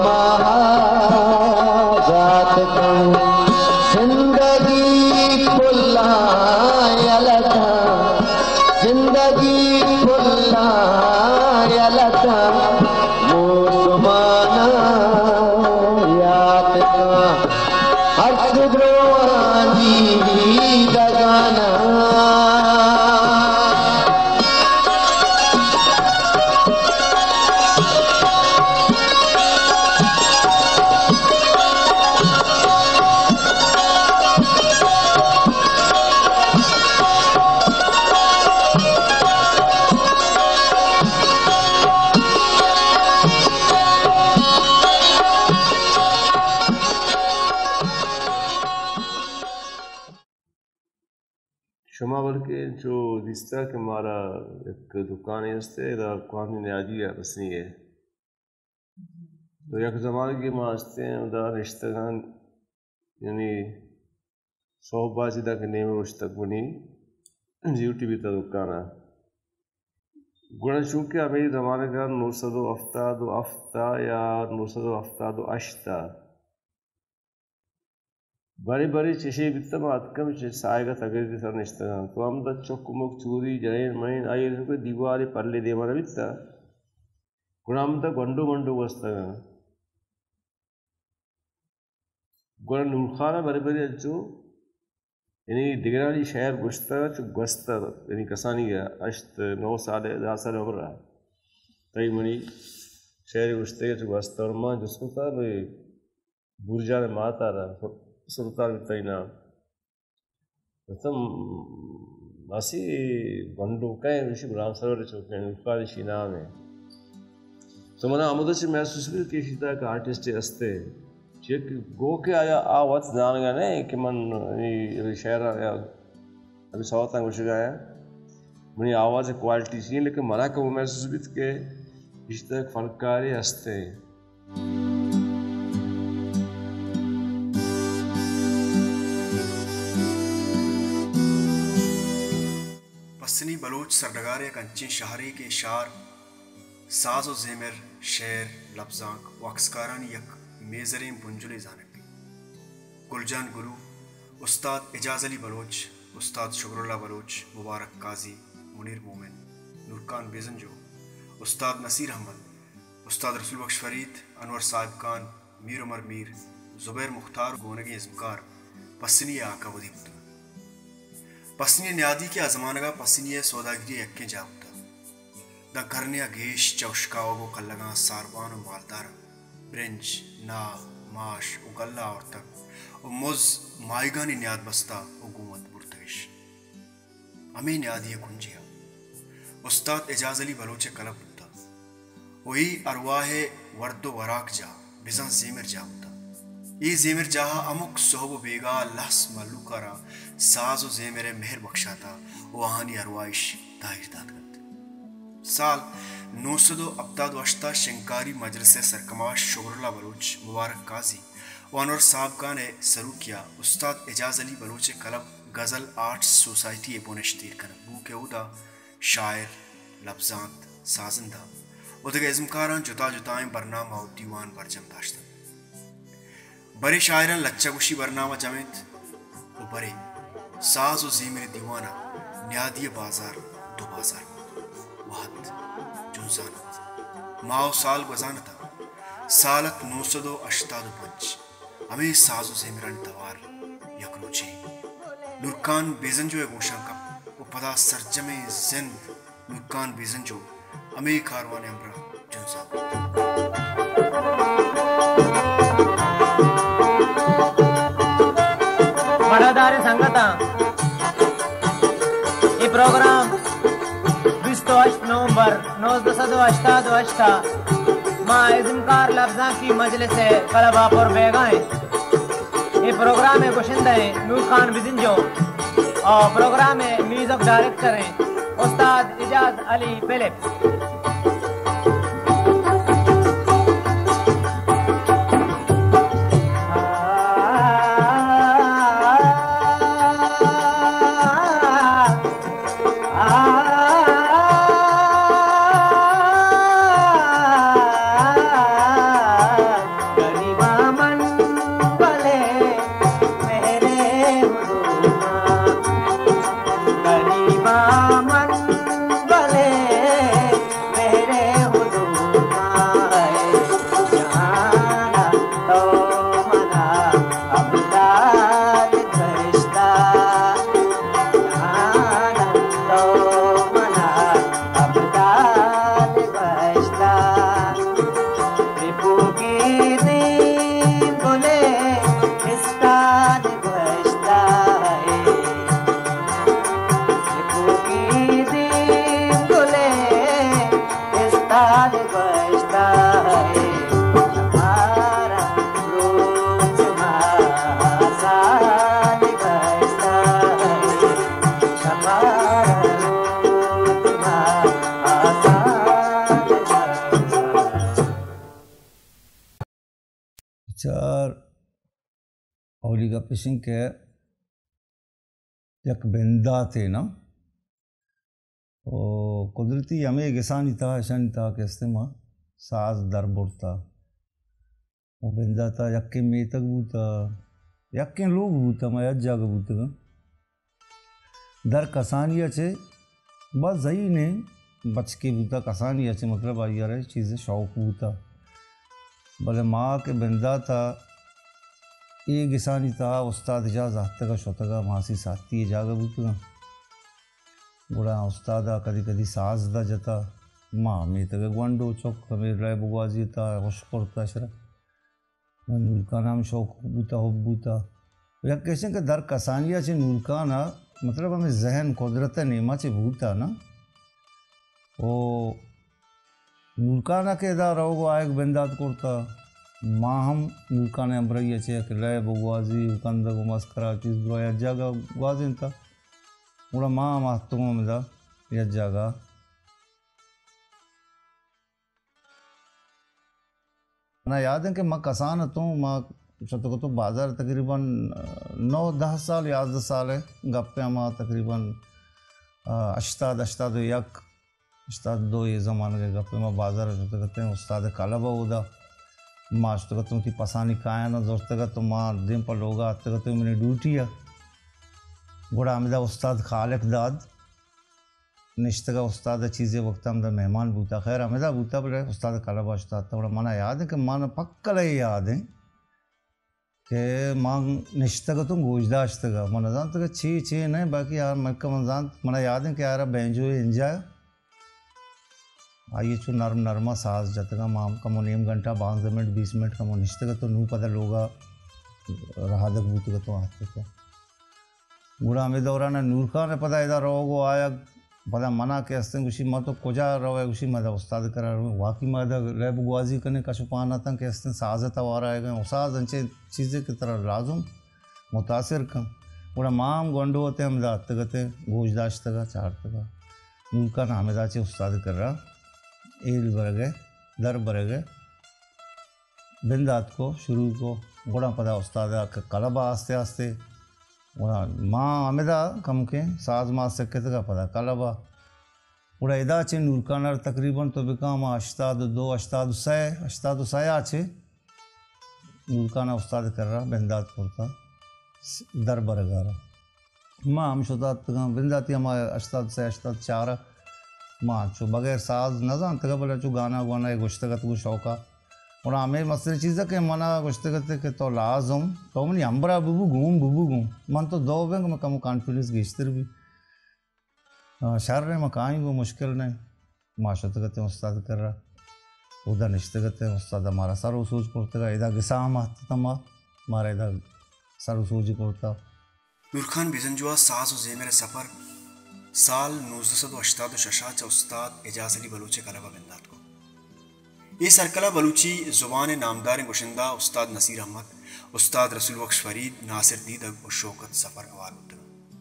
महाजात जिंदगी पुल्लायलता जिंदगी पुल्लायलता मुसलमाना याद हर सुग्रवानी दगाना शुमावर के जो रिश्ता के हमारा एक दुकान है उससे कौमी न्याजी है बसनी है तो एक ज़माने के मास्ते हैं उदा रिश्तेगान यानी सोहबाजिदा के नेम मुश्तक बनी यूटी भी दुकान है गुण चूँकि हमें ज़माने का नूसद अफ्ता या नूसद अश्ता बड़ी बड़ी चीज़ें बित्ता मातकम सायगा तगड़ के सर निश्तगा तो हम द चौकुमुख चूरी जैन महीन आई कोई दीवारे पल्ले देवाना बित्ता गुणाम द गंडू मंडू वस्तगा गुण नुखाना बड़ी बड़ी अच्छो यानी दिगरानी शहर गुश्ता चु गुश्ता यानी कसानी गया अश्त 9 साल 10 साल उम्र रहा कई मनी शहर गुश्ते चु गुश्ता और माँ जिसको था भाई बुर्जा में माता रहा सुल्तान बिताइना मतलब मासी बंडू कहीं ऋषि राम सरोवर चौके उनका शीना में तो मैंने आमद से महसूस भी कि सीता का आर्टिस्ट हस्ते चेक गो के आया आवाज़ जान गया नहीं कि मन शहर आया अभी सवाता कुछ गया मनी आवाज़ क्वालिटी चाहिए लेकिन मना का वो महसूस भी के इस तरह फनकारी हस्ते पसनी बलोच सरडगारे कंची शहरी के शार साज़ो ज़ेमिर शेर लफ्ज़ांक वक्सकारानी यक मेज़रीम बुंजुली जानकी गुलजान गुरु उस्ताद एजाज अली बलोच उस्ताद शुक्रुल्लाह बलोच मुबारक काजी मुनीर मोमिन नूरकान बेजंजो उस्ताद नसीर अहमद उस्ताद रसूल बख्श फरीद अनवर साहिब खान मीर उमर मीर ज़ुबैर मुख्तार गोनगी इज़्मकार पसनी आका वदीपुत्र पसनी न्यादी के आजमानगा पसनी सौदागिरी यक्के जावता द करनिया घेश चौशकाओ वो कल्लगा सारवान और मालदार ब्रेंच ना माश उगल्ला और तक और मुज माइगानी न्याद बस्ता हुकूमत बुर्तविश अमी न्यादी कुंजिया उस्ताद एजाज अली बलोचे कलब होता वही अरवाहे वर्दो वराक जा बिज़ा ज़ेमिर जावता ये ज़ेमिर जहा अमुक सोहब बेगा लस मल्लुकारा साज़ो ज़ेमिरे मेहर बख्शाता वहानी अरवाइश दाहिर दादगत साल 978 शंकारी मजलिस सरकमाश शुक्रुल्लाह बलोच मुबारक काजी व अनवर साहब का ने सरू किया उस्ताद Ejaz Ali Baloch club Ghazal arts society बोनश्तीर कर बू के उदा शायर लफ्ज़ांत साजंदा उदगे इज़्मकारान जुता जुताएं बरनामा और दीवान बरजम दाश्ता बड़े शायरन लच्चा गुशी बरनामा जमेत वो बड़े साज और ज़ेमिर दीवाना न्यादी बाजार दो बाजार वहद जुनसानत माओ साल गजानता सालत 985 हमें साज और ज़ेमिरन तवार यकरोचे नूरकान बेजंजो गोशा कप उपदा सरजमे जिंद नूरकान बेजंजो हमें कारवान अमरा जुनसा बड़ादारी संगता ये प्रोग्राम 28 नवंबर 1988 माँ इज़्मकार लफ्ज़ा की मजलिस है कलबापुर बेगाएं ये प्रोग्राम में गुशिंदा है नूर खान बिजिंजो और प्रोग्राम में म्यूजिक डायरेक्टर हैं उस्ताद एजाज अली फिलिप चार औली का पिशिंग के यक बेंदा थे ना ओ कुदरती हमें गिसानी था ऐशानी था के इस्तेमाल साज दर बुरता वो बेंदा था यक्के में तक बूता यक्के लोग बूता मैं यज जाग बूता दर कसानिया चे बस सही ने बच के बूता कसानिया चे मतलब आई यार चीज़ें शौक बूता भले माँ के बेंदा था ये गिसानी था उस्ताद इजाज़ हत्तगा शोतगा मासी साथी जागा बूतगा गुड़ा उस्ताद कदी कदी साज दा जता माँ में तक ग्वांडो चौक हमें रह बुगवाजी था खुश करता शरा नूर का नाम शौक बूता हो बूता या कैसे के दर कसानिया चे नूर का ना मतलब हमें जहन कुदरत नेमा चे बूता ना वो नूर का ना के दा रहोगो आयक बंदात करता माँ हम नूर का ने अम्बरैया चे कि रह बुगवाजी कंदा को मस्करा चीज़ बुरा जागा गुआजी था उड़ा माँ महत्वों में दा यह जागा ना याद है कि माँ कसान तो माँ शतक तो बाजार तकरीबन 9-10 साल या 10 साल है गप्पे माँ तकरीबन अश्ताद यक अश्ताद दो ये ज़माने के गप्पे माँ बाजार शतक कहते हैं उस्ताद कालाबा उदा माँ शतक तुम की पसानी खाया ना जोरतक तो माँ दिन पर लोगा तक तो मैंने ड्यूटी है गुड़ा अमिदा उस्ताद खालिक दाद निश्तगा उस्ताद चीज़ें वक्त अमदा मेहमान बूता खैर अमिदा बूता पर उस्ताद कालाबा उस्ताद थोड़ा मना याद है कि माना पक्का याद है कि माँ निश्तगा तुम गोजदाश्तगा मन जान तक छे नहीं बाकी यार मैं का मन मना याद है कि यार बेंजो इंजाय आइए चु नरमा साज जतगा माँ कमो नेम घंटा 5 मिनट 20 मिनट कमो निश्तगा तो नू पता लोगा राहदक बूतगा तो आते तो गुड़ा में दौरान नूर खान ने पता इधर रहोगो आया पता मना के हस्ते उसी मत तो कोजा रहो उसी मत उस्ताद करा वाकई मत रैब गुआजी करने का छुपाना था कि हस्ते साजता वारा है उसाज अंचे चीज़ें की तरह लाजुम मुतासिर कम गुड़ा माम गोंडो होते हम दात तगते गोजदाश तगा चार तगा नूर खान हमेदा चे उस्ताद कर रहा एल बरगे दर बरगे बिंदात को शुरू को गुड़ा पता उस्ताद कलबा आस्ते आस्ते उड़ा माँ अमेदा कम के साज माँ से कितका पता कलबा उड़ा इदा चे नूरकानर तकरीबन तो बिका माँ अश्ताद सय आचे नूरकाना उस्ताद कर रहा बिंदात करता दर बरगारा माँ हम शुतात बिंदाती हमारे अश्ताद 4 माँ चो बगैर साज न जान तक बोले चो गाना वाना एक गुश्तगत को शौका और हमें मसले चीज़ के मना गुश्तगत के तो लाजम तो मनी अंबरा बुबू घूम मन तो दो बैंक में कम कॉन्फिडेंस गिश्तर भी शहर रहे मकान वो मुश्किल नहीं माशत करते उस्ताद कर रहा उधर निश्ते करते उस्ताद हमारा सर सूझ पड़ता इधर गिसा तमा हमारा इधर सर सूझ पड़ता नूर खान बिजनजुआ साज ज़ेमेर सफ़र साल 1986 उस्ताद एजाज अली बलूची कलबा बिंदात को ये सरकला बलूची ज़ुबान नामदार गुशिंदा उस्ताद नसीर अहमद उस्ताद रसूल बख्श फरीद नासिर दीदक और शौकत सफ़र अवार उतर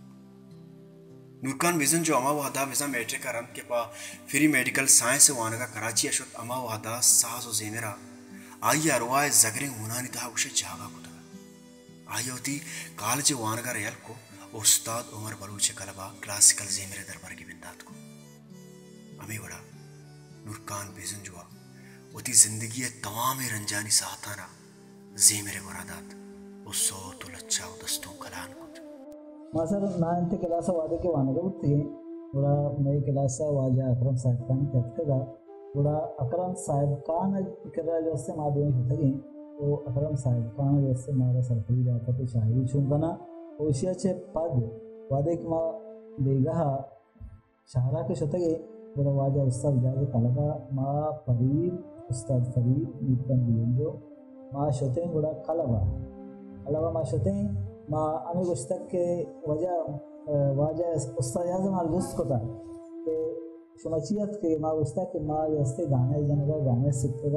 नूरखान विजन जो अमा वहदा विजा मेट्रिक का रंग के पा फ्री मेडिकल साइंस वानगा कराची अशुत अमा वहदा साज और ज़ेमेरा आई अरवाए जगरे मुनानी था उसे जागा कुतगा आई होती कॉलेज वानगा रियल को उस्ताद उमर बलूची कलबा क्लासिकल ज़ेमेरे दरबार की बिंदात को अमी बड़ा नूरखान विजन जुआ उती जिंदगी तमाम रंजानी साहताना ज़ेमेरे मुरादात उस सोत लच्छा दस्तों कलान कुत मासर 9th क्लास वादे के वानगा उठे बड़ा नई क्लास वाजा अकरम साहिब खान कहतेगा बड़ा अकरम साहिब खान करा जो से मादे होते वो अकरम साहिब खान जो से मारा सरफरी जाता तो शायरी छुंगना ओशिया चे पद वादे के मां देगा शहरा के शतगे बड़ा वाजा उस्ताद जाजे कलगा मां फरीद उस्ताद फरीद नीतन बियंजो माँ शोते बड़ा कलवा माँ शोते माँ अमी गुस्तक के वजह उस्ताद आज़म अलगुस्त को था कि शुमाचियत के माँ गुस्तक के माँ यस्ते गाने जनगा गाने सीखेगा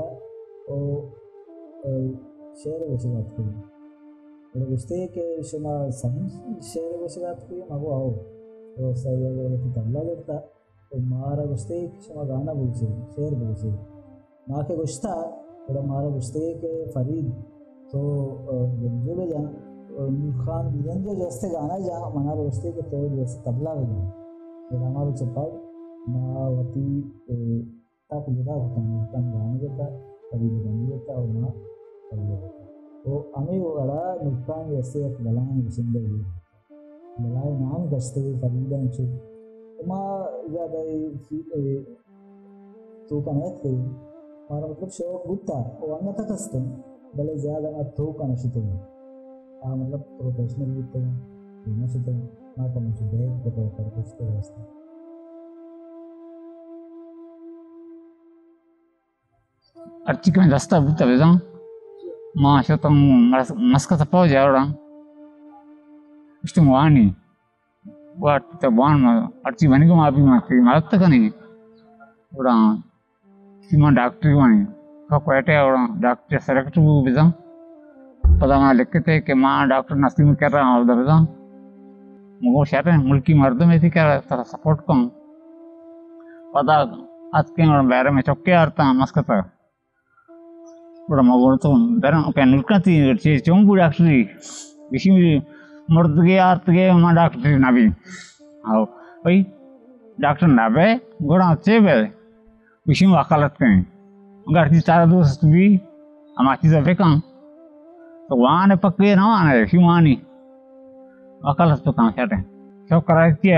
और शेर वशगात के बड़ा गुस्ते के शुमा सही शेर वशगात के माँ को आओ तो सही है तबला देता तो मारा गुस्ते शुमा गाना बोलसे शेर बोलसे माँ के गुस्ता बड़ा मारा गुस्ते के फरीद तो जो भी जहाँ खान बिजन जो जैसे गाना जहाँ मना रोस्ते के तो जैसे तबला बजा ये हमारे चपाई मावती तक जुदा होता है तन गाने देता कभी बजाने देता और माँ कभी होता तो हमें वो बड़ा नुकसान जैसे एक बलाएं जिंदगी बलाएं नाम गश्ते कबीला इंचु तो माँ ज़्यादा तो कनेक्ट थे हमारा मतलब शौक बुद्धा वो अन्य तक हंसते भले ज़्यादा मैं थोक का नशीते हैं मतलब प्रोफेशनल बुद्ध हैं नशीते हैं माँ का मुझे बैग बताओ कर कुछ तो रास्ता artikel dasta buta bezan ma shotam maskata pauja ora istum wani wat ta ban ma arti bani ko ma bi ma ti malat kani ora sima doctor wani ka kwete ora doctor select bu bezan pada ma likhte ke ma doctor nasim kar raha hu bezan mugo share mulki mard mein thi kar support kam pada आज के बारे में चौके आरता मस्कता बड़ा मगोड़तो बेरा pen उल्काती चे चोंबू डॉक्टरी विषय मर्द के आर्त के मां डॉक्टरी ना भी आओ भाई डॉक्टर ना बे गोड़ा चे बे विषय वकालत करें अगर ती सारा दोस्त भी हमारी सब काम तो वहाँ ने पक्के ना आने क्यों आनी वकालत तो काम करते हैं सब कराती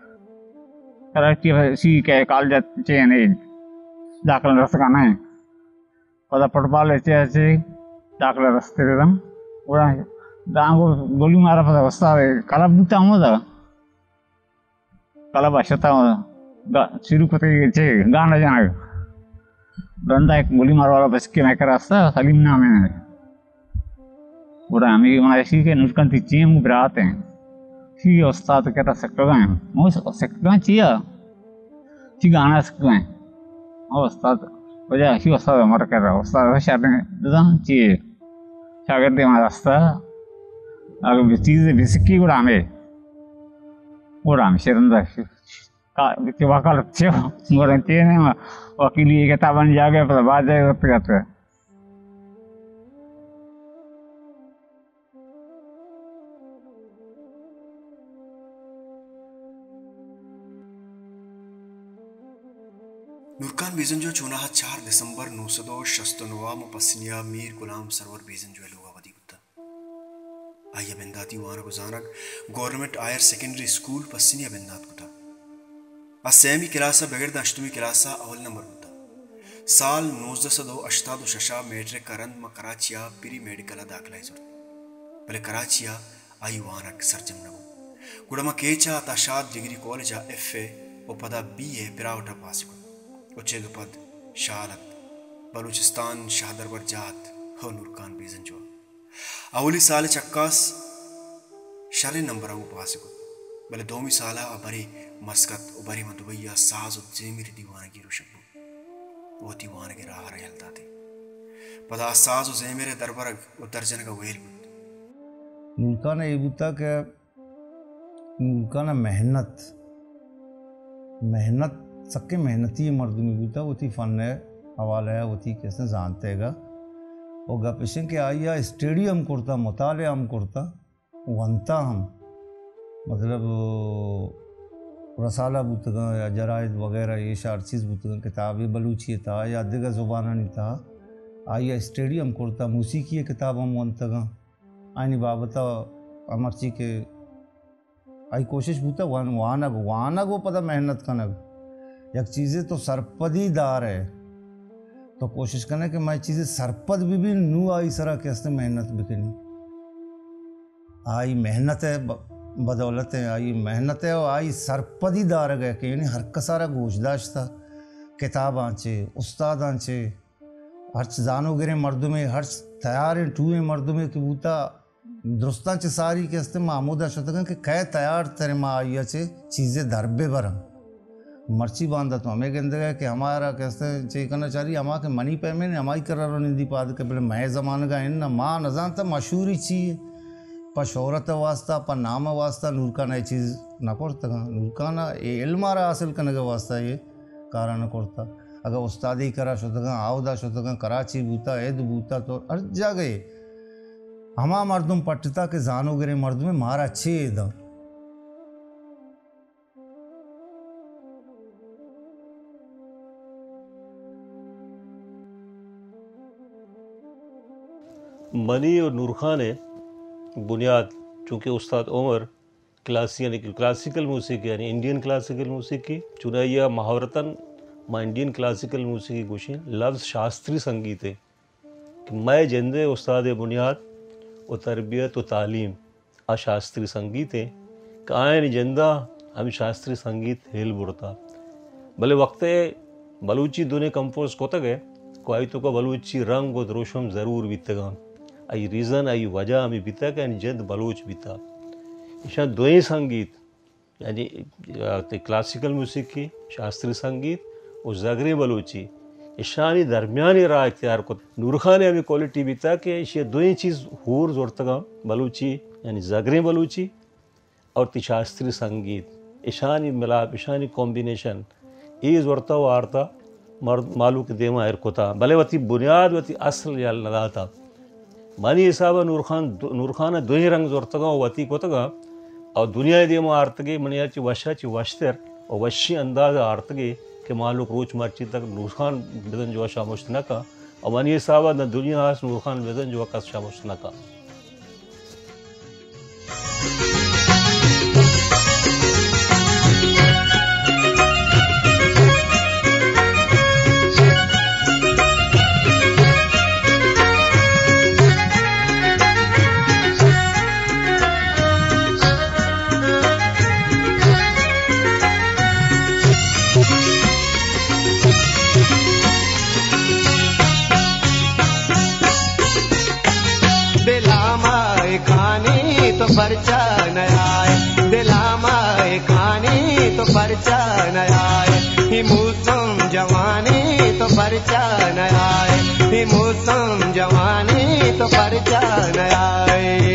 सी के कॉलेज चे नहीं दाखला रस का नहीं पता पटपाल ऐसे दाखला रस्ते देता उड़ा दांगो गोली मारा पता वस्ता कला बुता होता कला भाषा शुरू करते चे गाना जाना बंदा एक गोली मार वाला बच के मैं कर रास्ता सलीम नाम है उड़ा हमें हमारे सी के नुस्खान थी चीम बरात हैं सी उस्ताद कहता सकते हैं वो सकते हैं चिया सी गाना सकते हैं और उस्ताद वजह सी उस्ताद हमारा कर रहा उस्ताद शायद दादा चिए शायद दे हमारा रास्ता अगर चीज़ें बेसिकी उड़ा हमें शर्मदा का वकालत चे गोरा चे ने वकीली ये किताबन जाके पर बाद जाए वक्त करते नूरखान बेजंजो 4 दिसंबर 969 पसनिया मीर गुलाम सरवर बेजंजो लोगा वदी गुत्ता आया बेंदाती वाना गुजानक गवर्नमेंट हायर सेकेंडरी स्कूल पसनिया बेंदात गुत्ता असेमी क्लासा बगैर अष्टमी क्लासा अवल नंबर गुत्ता साल 1986 मैट्रिक करंद म कराचिया प्री मेडिकल दाखला इजुर भले कराचिया आई वानक सर्जम नबो गुडम केचा तशाद डिग्री कॉलेज एफए उपदा बीए पिरावटा पासिको उच्चेद पद शालत बलूचिस्तान शाहदरबर जात हो नूरखान बेजंजो अवली साल चक्कास शरे नंबर पासिको भले दोमी साला अबरी मस्कत उबरी मदुबैया साज जेमिर दीवानगी रुशबु वो दीवानगी राह रहलता थी पदा साज जेमिर दरबर उतरजन का वेल नूरखान ये बुता के नूरखान मेहनत सबके मेहनती मर्द में बूता वो थी फन है हवाला है वो थी कैसे जानते गा और गपेशन के आइया स्टेडियम करता मुताले हम करता वनता हम मतलब रसाला बुतगा या जराइद वगैरह ये शार चीज़ बुतगा किताबें बलूची था या दिगा ज़ुबाना नहीं था आइया स्टेडियम करता मूसीकी किताब हम वनतगा आनी बाबता अमरची के आई कोशिश बूता वाना गो पता मेहनत करना एक चीज़ें तो सरपदीदार है तो कोशिश करने कि मैं चीज़ें सरपद भी नू आई सरा कैसे मेहनत बिकनी आई मेहनत है बदौलत है आई मेहनत है और आई सरपदीदार गए कि यानी हर कसारा गोशदाश था किताब आँचे उस्ताद आँचे हर जानो गिरे मर्दों में हर तैयार टूए मर्दों में कि बूता दुरुस्तान चे सारी कैसे मामूदा शतक कि कै तैयार तेरे माँ आइया चे चीज़ें धरबे बरम मर्ची बांधा तो हमें कहते हैं कि हमारा कैसे चाहिए करना चाहिए हमारा के मनी पेमेंट हमारी करार निधि पाद के पहले मैं ज़माने का इन माँ न जानता मशहूरी चाहिए पर शोहरत वास्ता पर नाम वास्ता नूरखान ये चीज़ न करता नूरखान ये इल्मारा हासिल करने का वास्ता ये कारण न करता अगर उस्तादी करा शुतगा आवदा शुतगा कराची बूता एद बूता तो हर जगह हमा मर्दुम पट्टता के जानो गिरे मर्द में मारा छेद मनी और नूर खान ने बुनियाद, चूँकि उस्ताद उमर यानी कि क्लासिकल मूसीकी यानी इंडियन क्लासिकल मूसीकी चुनाइया महावरतन मां इंडियन क्लासिकल मूसीकी गुशी लफ्ज़ शास्त्रीय संगीत है कि मैं जंदे उस्ताद बुनियाद और तरबियत और तालीम आ शास्त्रीय संगीत है कि आयन जंदा हम शास्त्रीय संगीत हेल बुड़ता भले वक्त बलूची दुने कंपोज को तक है कोई तो का बलूची रंग और रोशम ज़रूर बीतेगा आई रीज़न आई वजह हमें बीता कि जद बलूच बीता इशा दोए संगीत यानी क्लासिकल मूसीकी शास्त्रीय संगीत और ज़गरे बलूची ईशानी दरमियानी राह इख्तियार को नूर खान ने हमें क्वालिटी बीता कि ये दोई चीज़ हूर जोरतगा बलूची यानी ज़गरे बलूची और ती शास्त्रीय संगीत ईशानी मिलाप ईशानी कॉम्बिनेशन ये जोरता व आरता मर्द मालू के देमा एर कोता भले वती बुनियाद वती असल या लगा था मानी हिसाब नूर खान दोई रंग जोरतगा वती कोतगा और दुनिया देमा आरतगे मनियाची वशाची वशतर और वशी अंदाज आरतगे कि मालूक रोच मर्ची तक नूर खान बेदन जो शामुश न का और मानी हिसाब न दुनिया हास नूर खान बेदन जो का शामुश न का पर्चा नयाए दिलामाए खाने तो पर्चा नयाए ही मौसम जवानी तो पर्चा नयाए ही मौसम जवानी तो पर्चा नयाए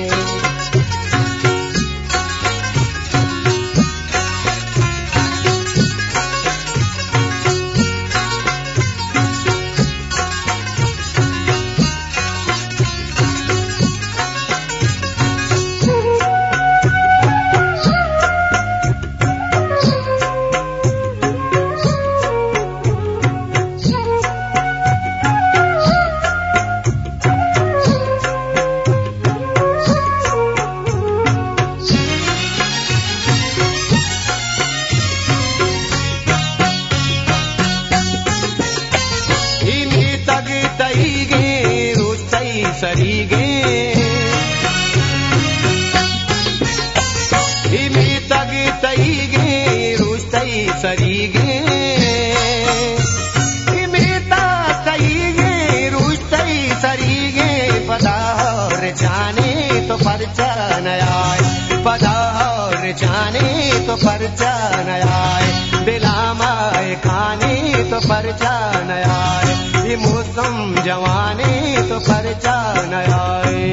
तो पर्चा नयाए दिलामाए खाने तो पर्चा नयाए ये मौसम जवानी तो पर्चा नयाए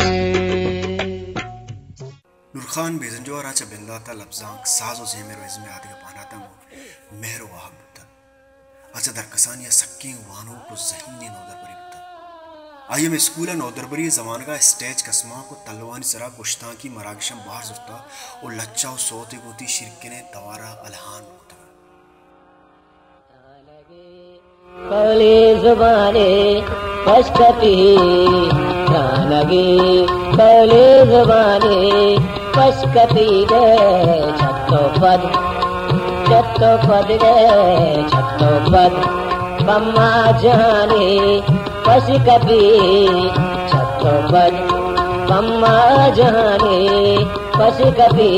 नूर खान बेजंजोरा च बिंदाता लफ्जांक साजो जेमेर वेजमे आदि का पानाता मो मेहरो वाह बुता अच्छा दर कसानिया सक्की वानो को जहीनी नोदर परी बुता आइए में स्कूल नौदरबरी जमान का स्टेज कसमा को तलवानी सरा गुश्ता की मरागशम बाहर जुता और लच्चा और सोते गोती शिरके ने दवारा अलहान होता कली ज़ुबाने पशकती लगे कली ज़ुबाने पशकती गए छत्तो पद गए छत्तो पद बम्मा जाने पश कभी छत्तो पद बम्मा जाने पश कभी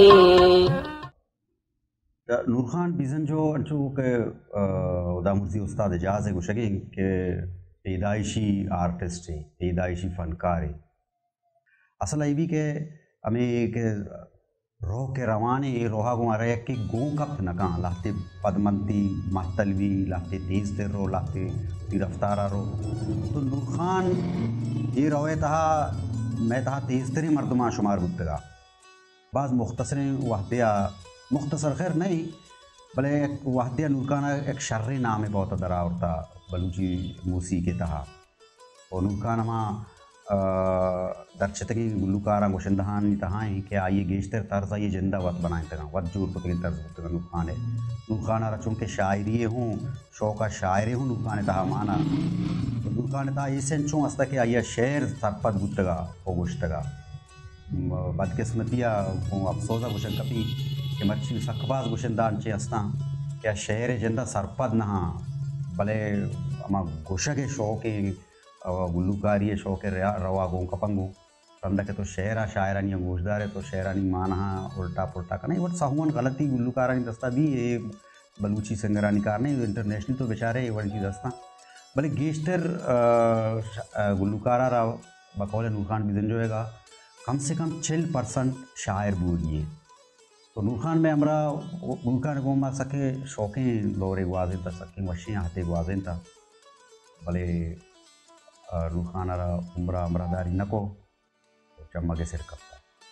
नूर खान बीजन जो अंचू के उदामुर्जी उस्ताद एजाज है गुशगी के पैदाइशी आर्टिस्ट है पैदाइशी फनकार है असल आई भी के हमें के रोह के रवाने रोहा गुमारे कि गो कप न कहाँ लाते पदमंती महतलवी लाते तेज ते रो लाते रफ्तारा रो तो नूर खान ये रोए तहा मैं तहा तेज तेरी मर्दमा शुमार बुतगा बाज़ मुख्तसर वाहदिया मुख्तसर खैर नहीं भले एक वाहदिया नूर खान एक शर्री नाम है बहुत दरा होता बलूची मूसी के तहा और नूर खान हमा दर्शतगी गुल्लुकारा गोशंदहान तहाई के आइए गेश्तर तर्जा ये जिंदा वक्त बनाए तक वत जोर को तक तर्ज तक नुखान है नुखाना रचुन के शायरी हूँ शौका शायरे हूँ नुखान तहा माना तो नुखान तहा इसे चूँ अस्ता के आइए शेर सरपद गुत्तगा हो गुश्तगा बदकिस्मतिया अफसोसा गुशन कपी के मच्छी सकबाज गुशंदान चे अस्ता क्या शेर जिंदा सरपद नहा भले अमा गुशा के शौक गुल्लुकारी शौक रवा गो कपंगो रंदा के तो शेरा शायरानी गोशदार है तो शेरानी माना उल्टा पुल्टा का नहीं बट साहुआन गलती गुल्लुकारानी दस्ता भी ये बलूची संगरानी कार नहीं इंटरनेशनल तो बेचारे ये बड़ी चीज़ दस्ता भले गेस्टर गुल्लुकारा बकौल नूर खान बिजन जो है कम से कम 6% शायर बोलिए तो नूर खान में हमारा गुल्लुकार को मा सके शौकें दौरे गुआजें था सके मशियाँ हाथे गुआजें था भले नूर खान उम्र अमरादारी नको चम्मा के सिर कपता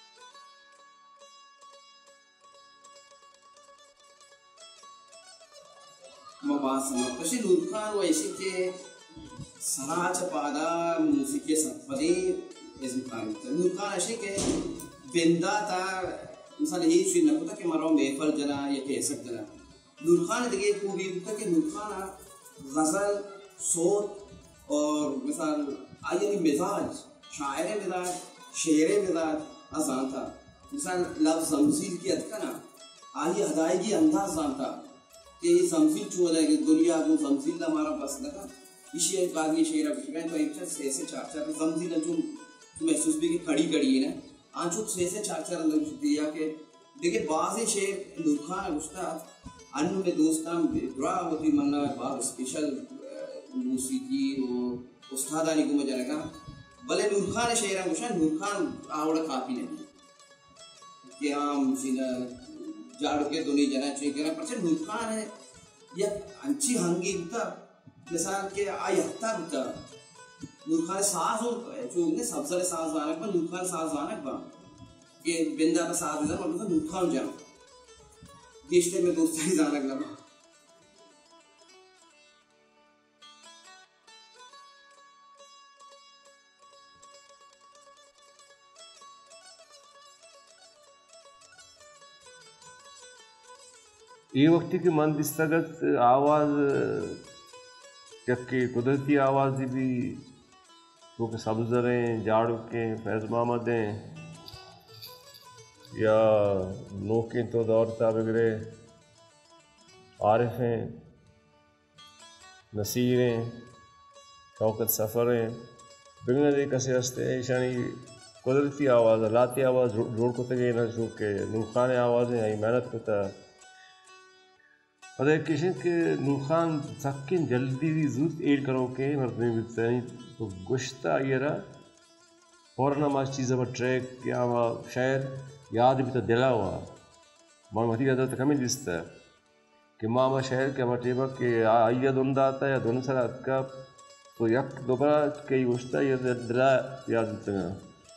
कशी नूर खान वैसे के सराच पादा मूसिके सत्पदे इज़म खान नूर खान ऐसे के बिंदा था इंसान ही चीज़ न पता कि मरो मेफल जना ये कैसे जना नूर खान देखिए खूबी होता कि नूर खान गज़ल सोत और मिसाल आये मिजाज शायर मिजाज शेर मिजाज आसान था मिसाल लफ्ज़ जमसील की अदकना आही अदायगी अंदाज जानता कि जमसील चुआ जाएगी दुनिया को जमसील हमारा बस लगा इसी एक आदमी शेर अब शिकायत तो एक से ऐसे चार जमसील जो महसूस भी कि कड़ी है ना आंचू से चार अंदर दिया के देखिए बाज़ शेर नूर खान गुस्ता अन्य में दोस्तान बुरा होती मन्ना बाग स्पेशल मूसीकी और उस्तादानी को मजा लगा भले नूर खान शेर गुस्सा नूर खान आवड़ा काफी नहीं कि आम सीना जाड़ के दोनों जना चाहिए करा पर नूर खान है या अंची हंगी बुता मिसाल के आई हत्ता बुता नूर खान साज हो जो ने सबसे साज वाले पर नूर खान साज वाले पर के बिंदा का साज इधर मतलब नूर खान जा रिश्ते में दोस्ती जाना लगा ये वक्त की मंदिस्तगत आवाज़ जबकि कुदरती आवाज़ भी क्योंकि सब्ज़रें जाड़ू के फैज़ महमदें या नोकें तो दौरता वगैरह आरिफ़ें नसीरें शौकत सफ़रें बिगन कसे हंसते ईशानी कुदरती आवाज़ लाती आवाज़ जोड़ को तगे न चूँकि नुखान आवाज़ें आई मेहनत कोता अरे किशन के नूर खान सकिन जल्दी जूत एड करो के मर्दनी बितनी तो गुश्ता ये रहा और ना मास चीज़ पर ट्रैक या शायर याद भी तो दिला हुआ मन मती ज़्यादा तो कमी दिसता है कि मामा शायर के मटेबा के आइया दोनदा आता है दोनों सारा का तो यक दोबारा कई गुश्ता ये दिला याद बितना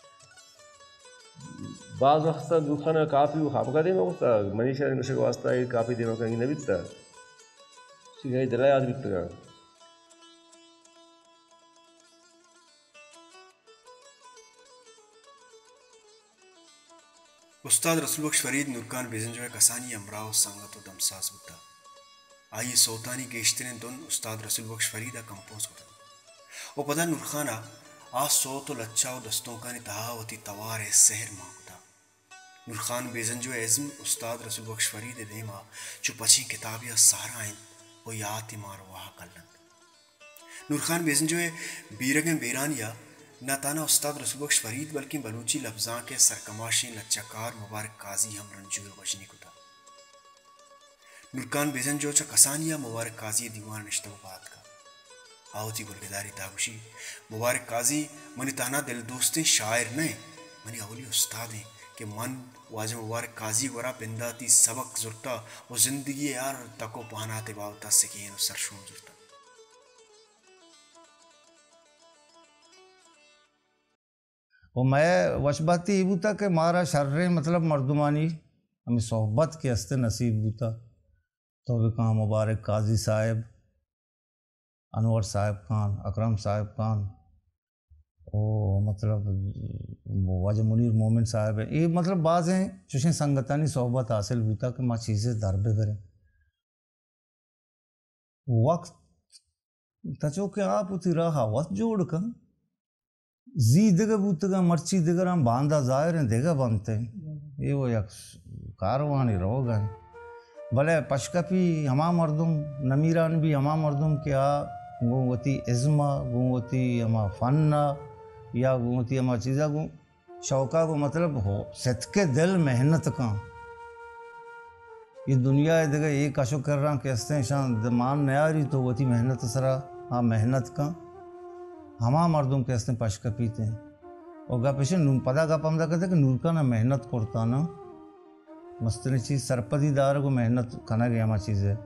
बाज़ वक्त दुखाना काफ़ी वो खापका देना होता मनीषा नशे का वास्ता है काफ़ी दिनों का ही नहीं बीतता सीधा दिला याद बीतता उस्ताद रसूल बख्श फरीद नुरकान बेजन जो है कसानी अमराव संगत और दमसास बुद्धा आइए सोतानी गेश्तरें दोन उस्ताद रसूल बख्श फरीदा कंपोज होता वो पता नुरखाना आज सो तो लच्चा और दस्तों का नितहा होती तवार है सहर माँ नूर खान बेजन जो एज़म उस्ताद रसूल बख्श फरीद देमा जो पची किताबिया सारा आइन वो याद मार वाह कलन नूर खान बेजन जो है बीरगन बेरानिया न ताना उस्ताद रसूल बख्श फरीद बल्कि बलूची लफ्ज़ां के सरकमाशी लच्चाकार मुबारक काजी हम रंजूर बजनी को था नूर खान बेजन जो कसानिया मुबारक काजी दीवान नश्तबाद का आओती गुलगदारी ताबुशी मुबारक काजी मनी ताना दिल दोस्तें शायर ने मनी अवली उस्तादें कि मन वाज मुबारक काजी वरा बिंदाती सबक जुरता वो जिंदगी यार तको पहनाते बावता सकीन सरशों जुरता और मैं वशबाती ये बूता कि मारा शर्रे मतलब मर्दुमानी हमें सोहबत के हस्ते नसीब बूता तो भी कहाँ मुबारक काजी साहब अनवर साहब खान अकरम साहब खान ओ मतलब वाज मुनीर मोमिन साहब है ये मतलब बाज़ हैं चुशें संगतानी सोहबत हासिल होता कि माँ चीज़ें दरबे करें वक्त तचो के आप उती रहा वक्त जोड़ का जी दिगा बूतगा मर्ची दिगा हम बांधा जाहिर हैं दिगा बनते हैं ये वो एक कारवानी रोग है भले पशकपी हमा मर्दुम नमीरान भी हमा मर्दुम क्या गुवती इज़्मा गुवती हमा फन्ना या गुवती हमा चीज़ा गु शौका को मतलब हो सत के दिल मेहनत का ये दुनिया है देखा ये कशो कर रहा कैसे हैं शान दमान नया रही तो वती मेहनत सरा हाँ मेहनत का हमा मर्दुम कैसे पशका पीते हैं और गा पेशे नून पदा गा पमदा कहते कि नूर का ना मेहनत करता ना मस्तनी चीज़ सरपदी दार को मेहनत खाना गया हमा चीज़ है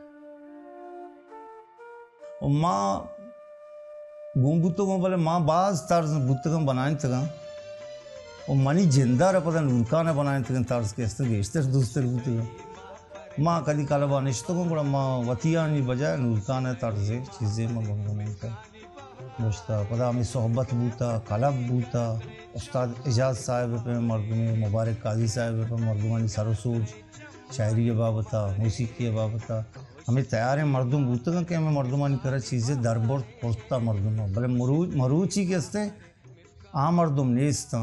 और माँ गुम बुत्तों को बोले माँ बाज तर्ज बुत्तकम बनाए तका और मनी जिंदा रहा पता नूर का ना बनाए तका तर्ज कैसे गेस्टर दूसरे बुत्तकम माँ कदी काला निश्तो को बड़ा माँ वतिया नहीं बजाय नूर का ना तर्ज चीज़ें माँ गुम का मुश्ता पता हमें सोहबत बूता कलब बूता उस्ताद एजाज साहब पे मरदुमी मुबारक काजी साहब पे मरदुमानी सरसूज शायरी बाबता मौसीकी बाबता हमें तैयार है मरदुम बूता कि हमें मरदुमानी कर चीज़ें दरबोर पोस्ता मरदुम भले मरूची के हस्ते आ मरदुम नेस्ता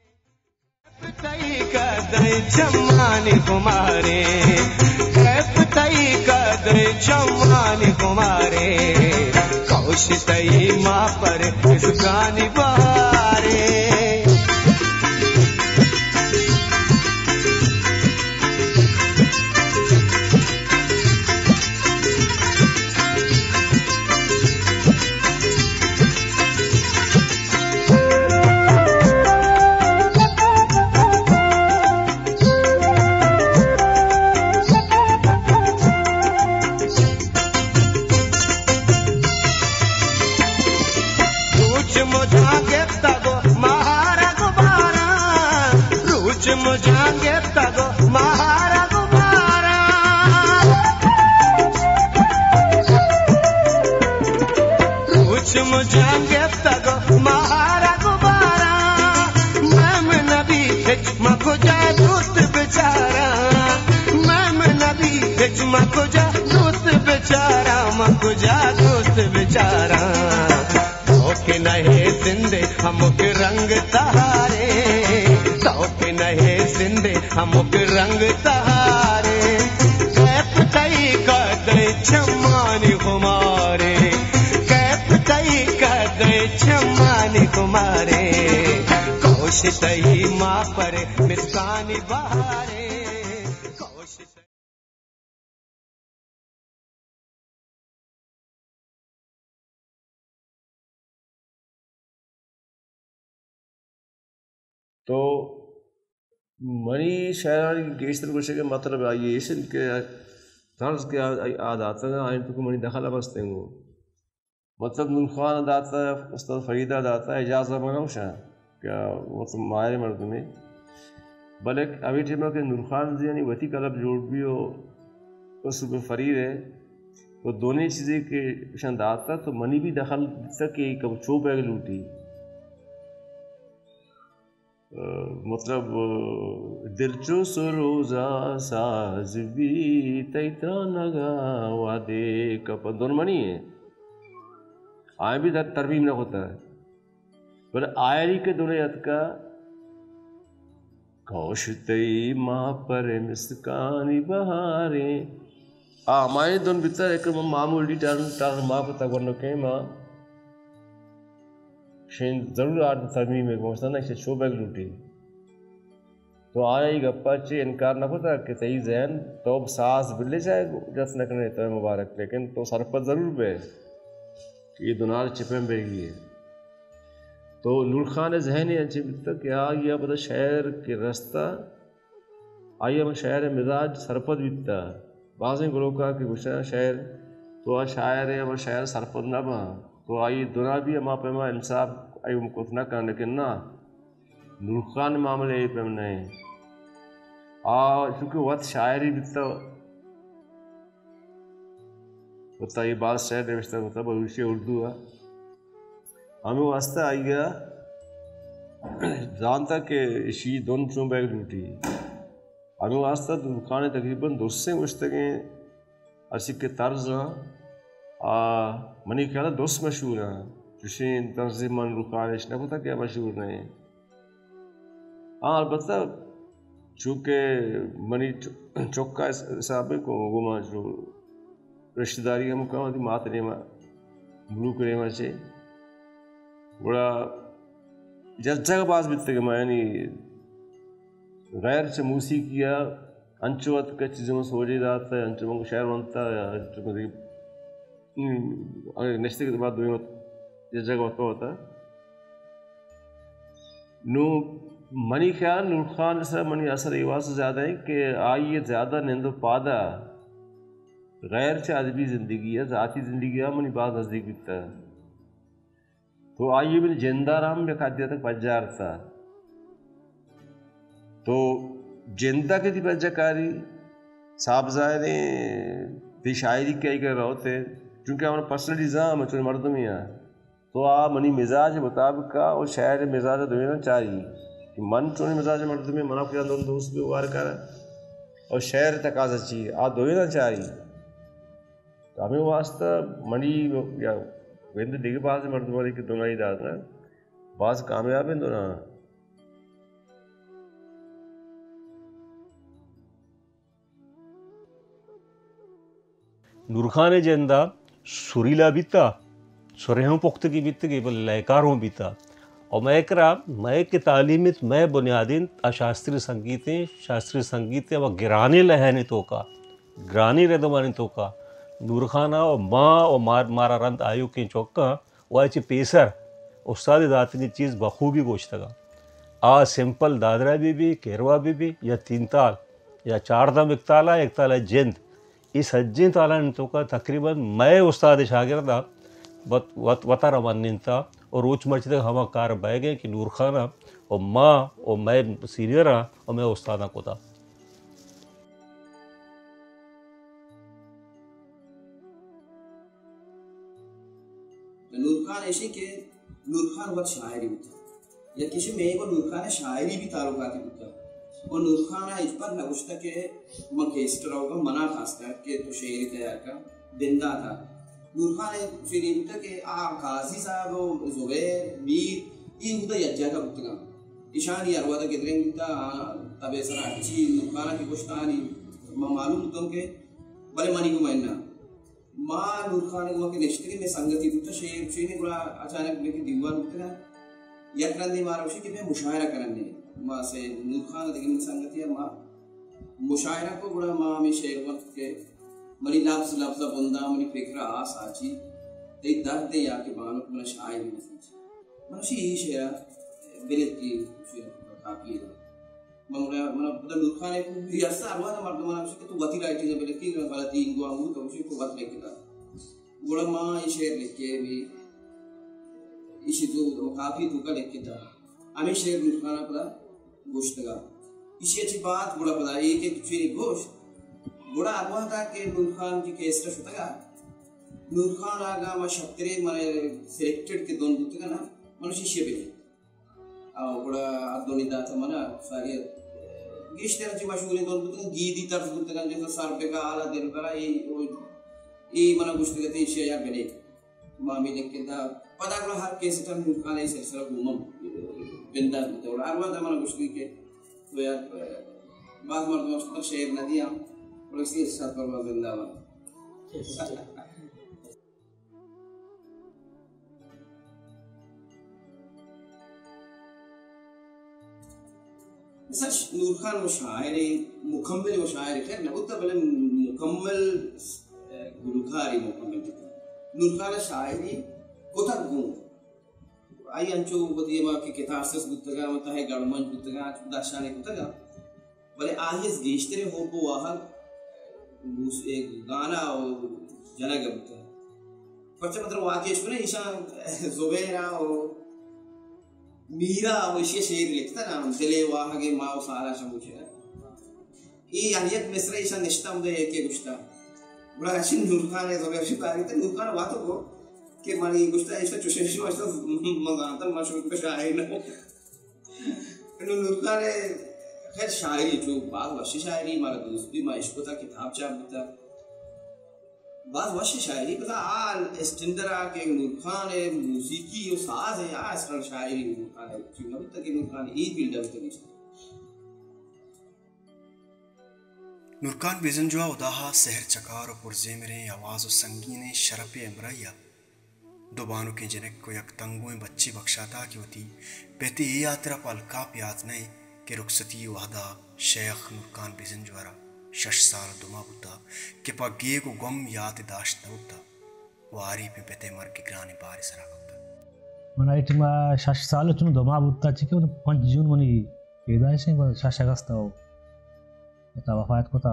चम्मानी कुमारे चम्मानी कुमारे कौशितई माँ पर इसकानी बहारे हमक रंग तहारे तौके नहे जिंदे हमक रंग तहारे कैप तई कदे चम्मानी कुमारे कैप तई कदे चम्मानी कुमारे कौशितई माँ पर मिस्कानी बहारे तो मनी शायरानी गेस्टर कुछ के मतलब ये एशियन के तर्ज के आद आता है आइन तो मनी दखला बसते हैं मतलब नूर खान दाता है उस्ताद फरीदा दाता है इजाज़त बनाऊशा क्या मतलब मायरे मर्द में भले अभी टीम के नूर खान जी यानी वती कलब जोड़ भी हो उस फरीद है तो दोनों चीज़ें के शान दाता तो मनी भी दखल सके कब छो बैग लूटी मतलब दिलचो सरोजा साज भी तैतरा नगा वादे कप दोनों मनी है आय भी तरमीम न होता है पर आयरी के दोनों यत का कौशतई माँ पर मिसकानी बहारे माए दोन भीतर एक मामूली टार माँ पता करने के माँ शेन जरूर आठ तरमीम में पहुँचता ना इसे शो बैग लूटी तो आया ही गप्पा चे इनकार न होता कि तई जैन तो अब सास बिल्ले जाए जस न करने तो मुबारक लेकिन तो सर पर ज़रूर बे कि ये दुनार चिपे में बेगी है तो नूर खान जहनी अच्छी तक क्या यह पता शहर के रास्ता आइए हम शहर मिजाज सरपद बीतता बाज़ गुलों का कि गुस्सा शहर तो आ शायर है हम शहर सरपद न बा तो आई दुना भी हम आप इंसाफ आई उनको उतना कर लेकिन ना नूर खान मामले पे नहीं क्योंकि वक्त शायरी भी तो होता ये बात शायद होता भविष्य उर्दू है हमें वास्ता आई गया जानता कि इसी दोनों चुन बैग लूटी हमें वास्ता दुकानें तकरीबन 200 मुश्तकें अर्सी के तर्ज मनी ख्याल 200 मशहूर हैं जुशेन तर्ज मन रुखानिश ना पता क्या मशहूर नहीं हाँ अलबत्ता चूँकि मनी चौका हिसाब को गुमा जो रिश्तेदारी हम कहाँ थी मात रेमा ब्लू करेमा से बड़ा जज्जा के पास बीतते मैं यानी गैर से मूसीकिया अंचुवत का चीज़ों में सोच ही रहा था अंचुमों को शायर बनता या अगर नश्ते के बाद दुनिया जज्जा का होता है नो मनी ख्याल नूर खान से मनी असर ये वास्ते ज़्यादा है कि आइए ज़्यादा निंदो पादा गैर से अदबी ज़िंदगी है ज़ाती ज़िंदगी है मनी बात नज़दीक बीतता है तो आइए भी जिंदाराम में खाद्य तक बजार था तो जिंदा के दी बजाकारी साहबजादे दी शायरी क्या कर रहे होते क्योंकि हमारा पर्सनल निज़ाम है चुने मर्द में तो आप मनी मिजाज मुताबिक का और शायर मिजाज देना चाहिए कि मन चुने मिजाज मर्द में मना के दोनों दोस्त भी वार कर और शायर तकाजा चाहिए आप देना चाहिए तो हमें वास्ता मनी या वेंद दिग बाज मर्द वाले की दोनों ही दादा बाज कामयाब हैं दोनों नूर खान जिंदा सुरीला बीता सुरेहों पुख्त की बीत के बल लयकारों बीता और मैं के तालीम मैं बुनियादीन शास्त्रीय संगीत व गिराने लहने तो का ग्रानी रदमानी तो का नूर खाना और माँ और मारा रंत आयु के चौका वह पेसर उस्ताद दातनी चीज़ बखूबी गोश्तगा आ सिंपल दादरा भी केरवा भी या 3 ताल या 4 दम एक ताला जिंद इस हज्जिन ताला तो का तकरीबन मैं उस्ताद शागिर्दा वता रवान था और रोच मर्च तक हम कार बह गए कि नूर खाना और माँ और मैं सीनियर हाँ और मैं उस्तादा को था नूर खान ऐसे के नूर खान बहुत शायरी होता या किसी में को नूर खान शायरी भी ताल्लुकाती होता और नूर खान इस पर नगुश्ता के मंगेस्टर होगा मना खासकर के तो शेरी तैयार का बिंदा था नूर खान फिर होता के गाजी साहब जुबैर मीर ये होता यज्जा का बुतगा ईशानी अरवादा के द्रेंग होता तबे सरा अच्छी नूर खान की कुश्तानी मालूम तुम के बड़े मनी को महीना माँ नूर खान को के नेक्स्ट में संगति तो शेर शेने बड़ा अचानक लेके दीवार उठना या करने मारा उसी के में मुशायरा करने माँ से नूर खान देखने संगति है माँ मुशायरा को बड़ा माँ में शेर वक्त के मनी लफ्ज़ बंदा मनी फिक्रा आसाची ते दर्द दे या के बानों को मन शायरी नहीं मनुष्य यही शेरा बिलेट की शेर काफी है मंगला मना पता नूर खान को रियासत अरवाना मर्द मना उसे तो वती राइट चीज़ें बिलेट की गलती इनको आंगू तो उसे को वत लेके था बड़ा माँ ये शेर लेके भी इसी तो काफी तो का लेके था हमें शेर नूर खान पता गोश्त का इसी अच्छी बात बड़ा पता एक एक शेर गोश्त बड़ा अरवा था कि नूर खान की केस होता का नूर खान आगा मैं शक्तिरे मने सिलेक्टेड के दोनों बुत का ना मनुष्य शेबे बड़ा दोनी दाता मना सारी गिश तेरा जी मशहूर है दोनों बुत गीदी तरफ बुत का जैसे सर पे का आला दिल करा ये मना कुछ कहते हैं शेयर बने मामी लेके था पता करो हर केस टर्म नूर खान ऐसे सर घूमम बिंदास बुत और अरवा था मना कुछ के तो यार बात मर्द मस्त शेर नदियाँ और इसी साथ पर जिंदाबाद सच नूर खान वो शायर मुकम्मल वो शायर खैर ना उतना पहले मुकम्मल गुलकारी मुकम्मल नूर खान शायरी कोता गुण आई अंचो बदिए मा के किताब से गुत्तगा मत है गड़मन गुत्तगा दाशाने गुत्तगा भले आहिस गेश्तरे हो को वाहन एक गाना और जना गबता परचे मतलब वाक्य सुने ईशान जुबैरा और मीरा वो इसी शेर लिखता ना दिले वाहगे माँ सारा शमुचे ये अनियत मिस्र ईशान निश्ता मुझे एक गुश्ता बड़ा अच्छी नूर खान है जुबैर शिकारी तो नूर खान बातों को कि मारी गुस्ता ऐसा चुशे वास्ता मगाता मशहूर पे शायरी ना नूरखान ने खैर शायरी जो बात वशी शायरी मारा दोस्त भी मैं इसको था किताब चाहता बात वशी शायरी पता आल स्टैंडर्ड के नूरखान है मौसीकी और साज है यार इस तरह शायरी नूरखान है क्यों अब तक नूरखान एक बिल्डर तो नहीं नूरखान बेजंजुआ उदाहा सहर चकार और पुरजे मेरे आवाज़ और संगीने शरपे अमराइया दो बानों के जनक को यक तंगों बच्ची बख्शाता की होती पहते ये यात्रा पलका प्यात नहीं कि रुखसती वादा शेख नूरखान बेजंजुआरा 6 साल दुमा बुता के पगे को गम याद दाश्त न बुता वारी पे पहते मर के ग्रानी बारी सरा बुता मना इतना 6 साल चुन दुमा बुता चिके 5 जून मनी पैदाइश है 6 अगस्त हो बता वफात को था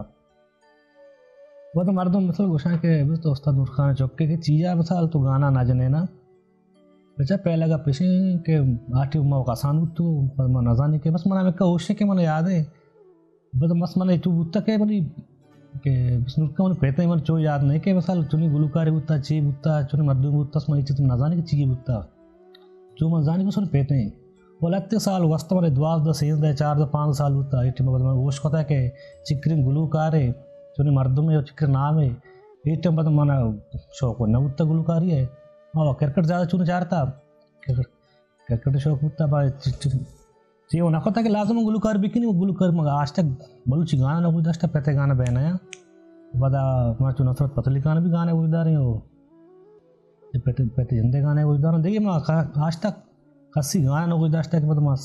वो तो मर्दों मतलब गुस्सा के बस तो उस्ताद नूरखान चौके के चीज़ा मसाल तो गाना ना जने ना बच्चा पहले का पेशे के आठी उम्मा का आसान तो ना जाने के बस मना में का होश के मन याद है बस मस मन तू बुत्ता के बनी के बस नूरखान मन पहते मन चो याद नहीं के मसाल चुनी गुलकारी बुत्ता ची बुत्ता चुनी मर्दों बुत्ता मन तुम ना जाने की चीज़ बुत्ता जो मन जाने को सुन पहते हैं वो लगते साल वस्त मन 12 10 4 5 साल बुत्ता इट में होश को था के चिक्रिन गुलकारी चुनी मर्दों में चिक्र नाम है इट में मन शौक न बुत्ता गुलकारी है हाँ क्रिकेट ज़्यादा चुन चाहता क्रिकेट शौक बुत्ता जी वो नखता कि लाजम गुलकार बिकी नहीं गुलकार मगर आज तक बलूची गाना ना कुछ आज तक पहते गाना बहना है बदा मैं चुना थोड़ा पतली गाना भी गाने उधर रहे हो पहते पहते जिंदे गाने उधर देखिए मैं आज तक कसी गाना ना कुछ आज तक बदमाश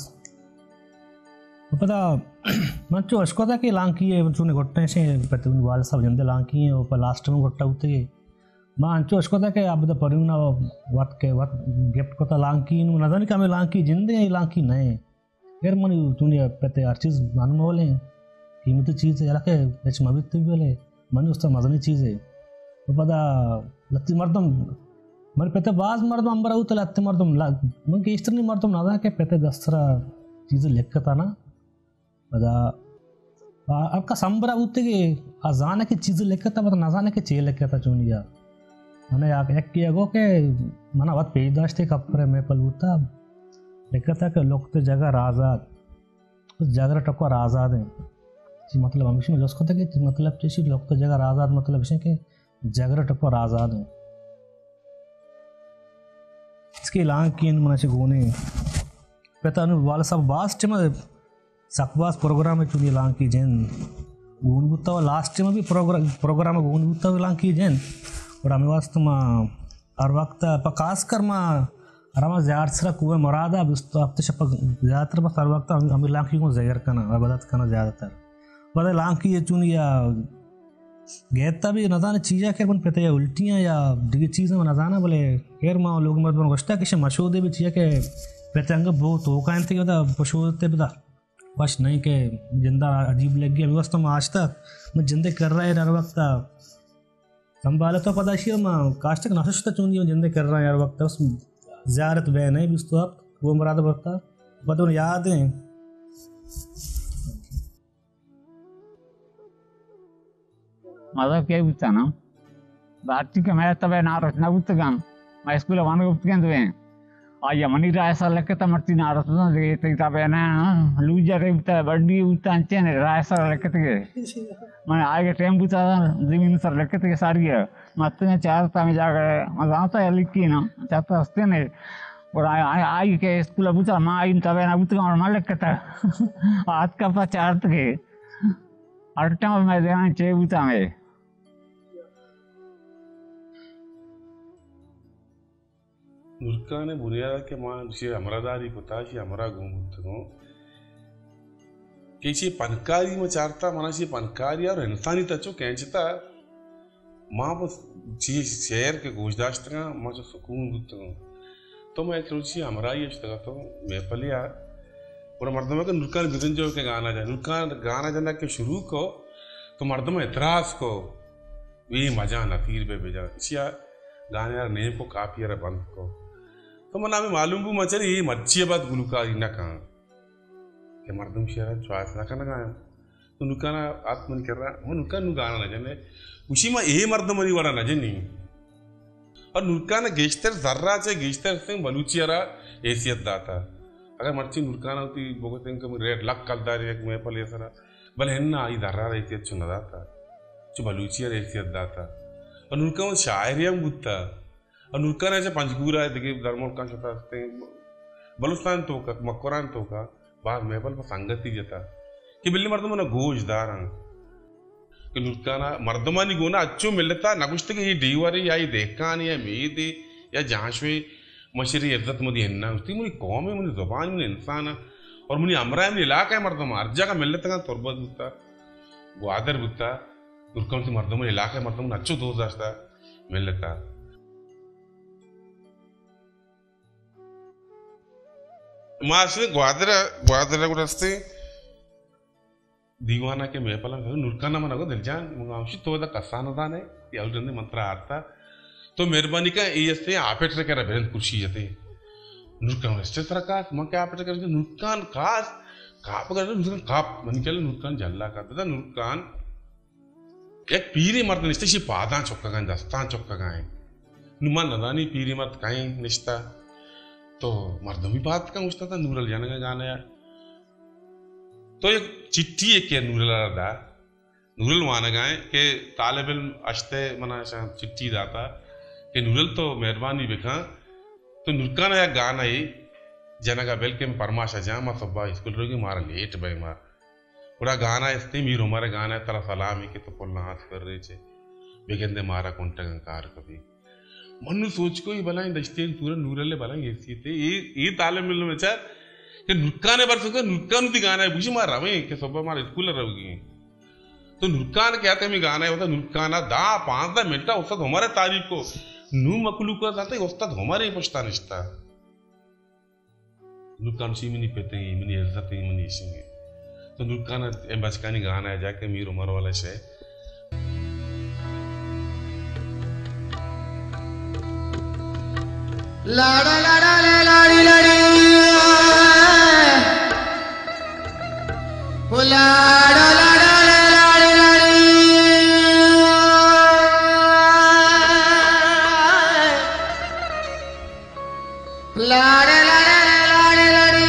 पता मैं चो अशको था कि लांकी है चुने गोट्टे से पहते उन वाले सब जिंदे लांकी हैं ऊपर लास्ट में गोट्टा उठे मैं अंचो अशको था कि अब तो पढ़ूँ ना वत गिफ्ट को था लांकी ना जाने का मैं लांकी जिंदे हैं लांकी नए फिर मन चुनिया पहते हर चीज़ मालूम बोले कीमती चीज़ है के बेच मबित भी बोले मन उसका मजनी चीज़ है तो पता लत्ती मर्दम मर पहते बाज मर्दम अंबर आऊ तो लत्ती मर्दम मन के इस तरह नहीं मर्दम ना के पहते 10 चीज़ें लिख था ना पता आपका संबरा उठते के अजाने की चीज़ें लिख था पता ना जाने के चे लिख था चुनिया मैंने एक किया गो के मना बात पेदाश्ते कपड़े में पलूता लिखा था कि लोग तो जगह आज़ाद उस जगह टक्कर आज़ाद है जी मतलब हमेशा में उसको था कि मतलब जैसे लोग तो जगह आज़ाद मतलब इसे कि जगह टक्कर आज़ाद है इसके लांग की इन मना से गोने पता नहीं वाले सब बास्ट में सकवास प्रोग्राम में चुनी लांग की जैन गोन बुत्ता और लास्ट में भी प्रोग्राम में गोन बुत्ता लांग की जैन और हमें वास्तव में हर वक्त पकास कर माँ हमारा ज़्यादा कुएं मुरादा अब तो अब तो शपक ज़्यादातर बस हर वक्त अमीर लांकी को ज़हर करना अबदत करना ज़्यादातर बता लांकी ये चुनिया गैता भी नज़ाना चीज़ा के बन पता या उल्टियाँ या डिगी चीज़ें में नज़ाना बोले खैर माँ लोग मर्द बन गोश्ता किसी मशहूर भी चीज़ा के पता अंग बहुत हो का इंतज़ार था मशहूर थे बता बस नहीं के जिंदा अजीब लग गया व्यवस्था में आज तक मैं जिंदे कर रहा है हर वक्त संभाले तो पता ही माँ काश तक नशा चुनिया जिंदे कर रहा है हर वक्त बस ज़्यारत बहन है बिस्तु आप वो मुराद बढ़ता बता याद है मतलब क्या बुझता ना बात का मैं तब ना रचना बुझतगान मैं स्कूल वान बुझतगान तो हैं आया मनी रा ऐसा लगता था मर्ती ना रचना लेते तब है ना लूजा रे बुझता बड़ी बुझता अंचे ने रा ऐसा लगता के मैं आगे टाइम बुझता जमीन सर लगता के सारी है मत ने चाहता में जाकर मजा आता है लिखी ना चाहता हंसते ने और आई के स्कूल बुझा माँ आई तब ना बुझता और माँ लगता आज का पा चार तक अट्टा में देना चाहिए बुझा में नूरखान बुनियाद के मान से अमरादारी को ताशी अमरा घूमते किसी पनकारी में चारता मनाशी पनकारी और इंसानी तचो कैंचता माँ बस जी शहर के गोशदाश्त का माँ जो सुकून गुत्ते तो मैं एक रोज़ अमरा ही इश्तगा तो मैं पलिया पूरा मर्दों में नूरखान बेजंजुआ के गाना जाए नूरखान गाना जाना के शुरू को तो मर्दों में इतराज़ को भी मजा नफीर पे भेजा इसिया गाने यार नेम को काफी यार बंद को तो मना में मालूम भी मचल ये मच्छी बात गुलकारी ना कहाँ कि मर्दम शेरा च्वास ना करना गाया तो नुकाना आत्मन कर रहा वो नुका नु गाना ना जाने उसी में ये मर्दम मरी वाला ना जानी और नुरकान गेश्तर जर्रा से गेश्तर से बलूचियरा हैसियत दाता अगर मर्ची नुरकान होती बोगते इनका रेट लक कलदार एक में पल ये सरा बल हेन्ना ई दर्रा हैसियत चुना दाता चु बलूचियर हैसियत दाता और नुरकान शायरियम गुत्ता और नुरकान ऐसे पंचगूरा है देखिए धर्मों का शता बलुस्तान तो का मक्कुरान तो का बाद में पल संगति जता कि बिल्ली मर्दमना गोश दारंग कि नुरकाना मर्दमानी गोना अच्छो मिलता नकुश्ते कि ये डीवारी या ये देखकानी या मीदी या जहाँशवे मशरी इज्जत मुझे हिन्ना उसकी मुझे कौम है मुझे ज़बान मुझे इंसान है और मुझे अमरा है मुझे इलाका है मर्दमा अर्जा का मिलता का तोरबत बुता ग्वादर बुता नुरकान से मर्दमा इलाका है मर्दमा अच्छो दोस्त दास्ता मिलता माशरे ग्वादर को रस्ते दीवाना के मेपला नुरकाना मन दिल जान मुंगावशी तो कसाना दाने या मंत्र आरता तो मेहरबानी का ये आपेट कर बेरन कुर्सी जते नुरकान इस तरह का मन के आपेट कर नुरकान खास काप कर नुरकान काप मन के नुरकान जल्ला का दादा नुरकान एक पीरी मर्द निश्ते शी पादा चौका गाएं दस्तान चौका गाएं नुमान नदानी पीरी मर्द गाएं निश्ता तो मर्दमी बात का मुश्ता था नूरल जाने का गाना यार तो एक चिट्ठी एक क्या नूरल वाना गाए के तालिब इल्म अश्ते मना चिट्ठी दाता के नूरल तो मेहरबानी बिखा तो नुरकाना या गाना ही जना का बेल के परमाशा जा मा सब्बा स्कूल रोगी मारा लेट भाई मार पूरा गाना इसते मीर हमारे गाना है तला सलाम ही के तो पुल हाथ कर रहे चे बेगंदे मारा कोंटकार कभी मनु सोच को ही भला दस्ते पूरा नूरल भला ये तालिब इल्म में चार कि नुरकाने बार सोचा नुरकान दी गाना है बुझी मार रहा है कि सब हमारे स्कूल रहोगी तो नुरकान क्या था मैं गाना है होता नुरकाना दा 5-10 मिनट उस्ताद हमारे तारीफ को नू मकलू का जाते उस्ताद हमारे ही पछता निश्ता नुरकान सी मनी पेते ही मनी इज्जत ही मनी इसी तो नुरकाना बचकानी गाना है जाके मीर उमर वाला से लाड़ा लाड़ा ले लाड़ी लाड़ी लाड़ा लाड़ा ले लाड़ी लाड़ी लाड़े लाड़े ले लाड़ी लाड़ी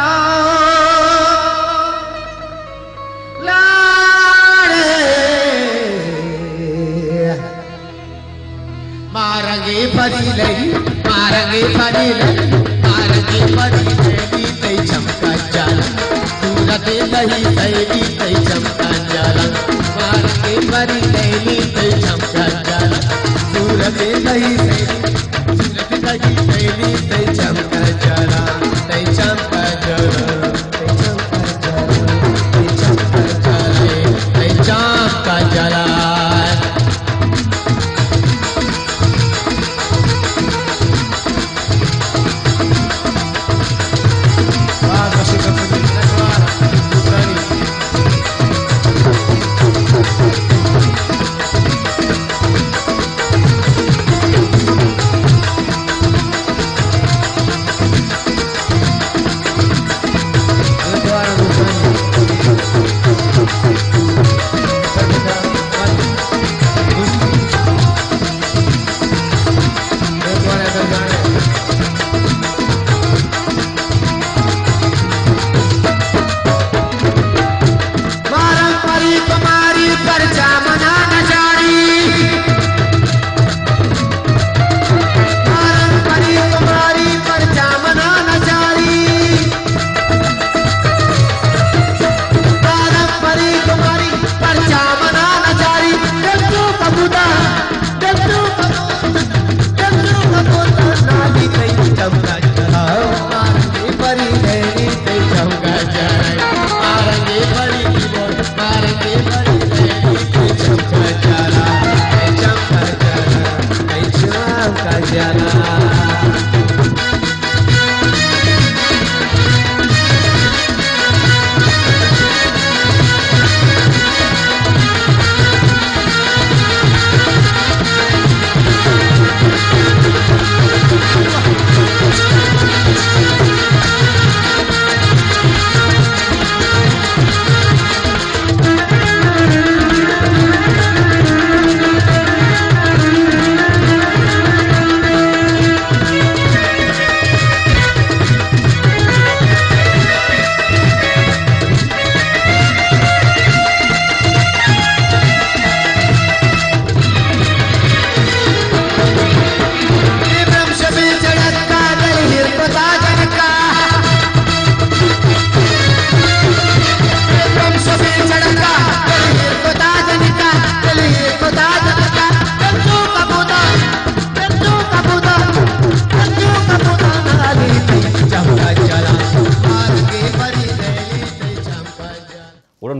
लाड़े मारंगे परी लगी मारंगे परी लगी मारंगे परी लगी तई चमका जाला सूरत लही तई तई चमका जाला मारंगे परी लगी तई चमका जाला सूरत लही सूरत लही तई चमका जाला तई चमका जाला तई चमका जाला तई चमका जाला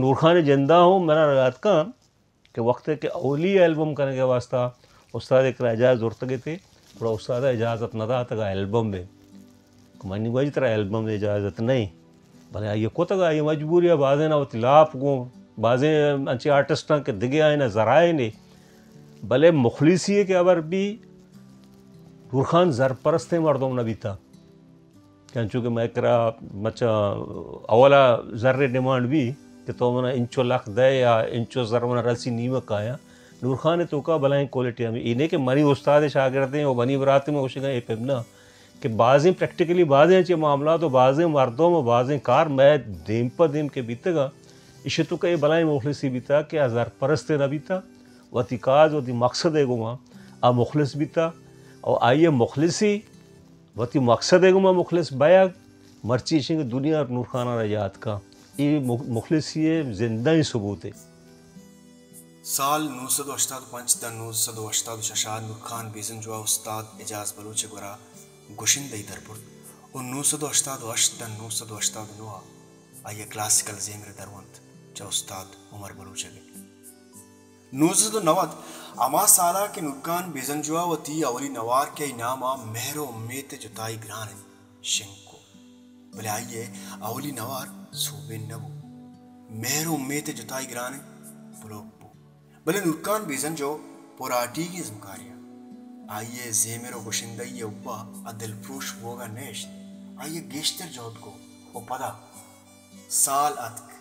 नूर खान जिंदा हूँ मेरा याद का कि वक्त के अवली एल्बम करने के वास्ता उस्ताद एक एजाज़ उर्तगे थे थोड़ा उस्ताद इजाज़त न था तक एल्बम में मनी वही तरह एल्बम में इजाज़त नहीं भले ये को तक ये मजबूरी है बाज़े ना लाप को बाज़े अच्छे आर्टिस्ट के दिगे आए ना ज़राए ने भले मुखलिसी के अबर भी नूर खान ज़रपरस्त मर्दों न भी था क्या चूँकि मैं करा मचा अवला ज़र्रे डिमांड भी कि तो मना इंचो लाख दे या इंचो ज़र मना रसी नीमक आया नूर खान ने तो का भलाई क्वालिटी में इन्हें के मरी उस्ताद शागिर्द हैं और बनी बरात में उसे गए पेमना कि बाज़ें प्रैक्टिकली बाज़ें अच्छे मामला तो बाज़ें मर्दों में बाज़ें कार मैं देम पर देम के बीतेगा इसे तो कई भलाई मुखलिसी बीता कि ज़र परस्त न बीता वती काज वती मकसद है गुमा आ मुखलिस बीता और आइए मुखलिसी वती मकसद है गुमा मुखलिस बयाग मर्ची सिंह दुनिया नूर खान याद का ये मुखलिसी जिंदा ही सबूत है साल 985 दा 986 नूर खान बेजंजुआ उस्ताद एजाज बलूच गोरा गुशिंदई दरपुर और 988 दा 989 आइए क्लासिकल जेमर दरवंत चा उस्ताद उमर बलूच के 990 अमा साला के नूर खान बेजंजुआ वती अवली नवार के इनामा मेहरो उम्मीद जुताई ग्रान शिंको भले आइए अवली नवार सूबे नबू मेहरो उम्मीद जुताई ग्रान फलोपू भले नूर खान बेजंजो पोराटी की ज़िम्मेदारियाँ आइए ज़ेमेरो गुशिंदई उब्बा अदिलफ्रूश होगा नेश आइए गेश्तर जोत को वो पदा साल अतक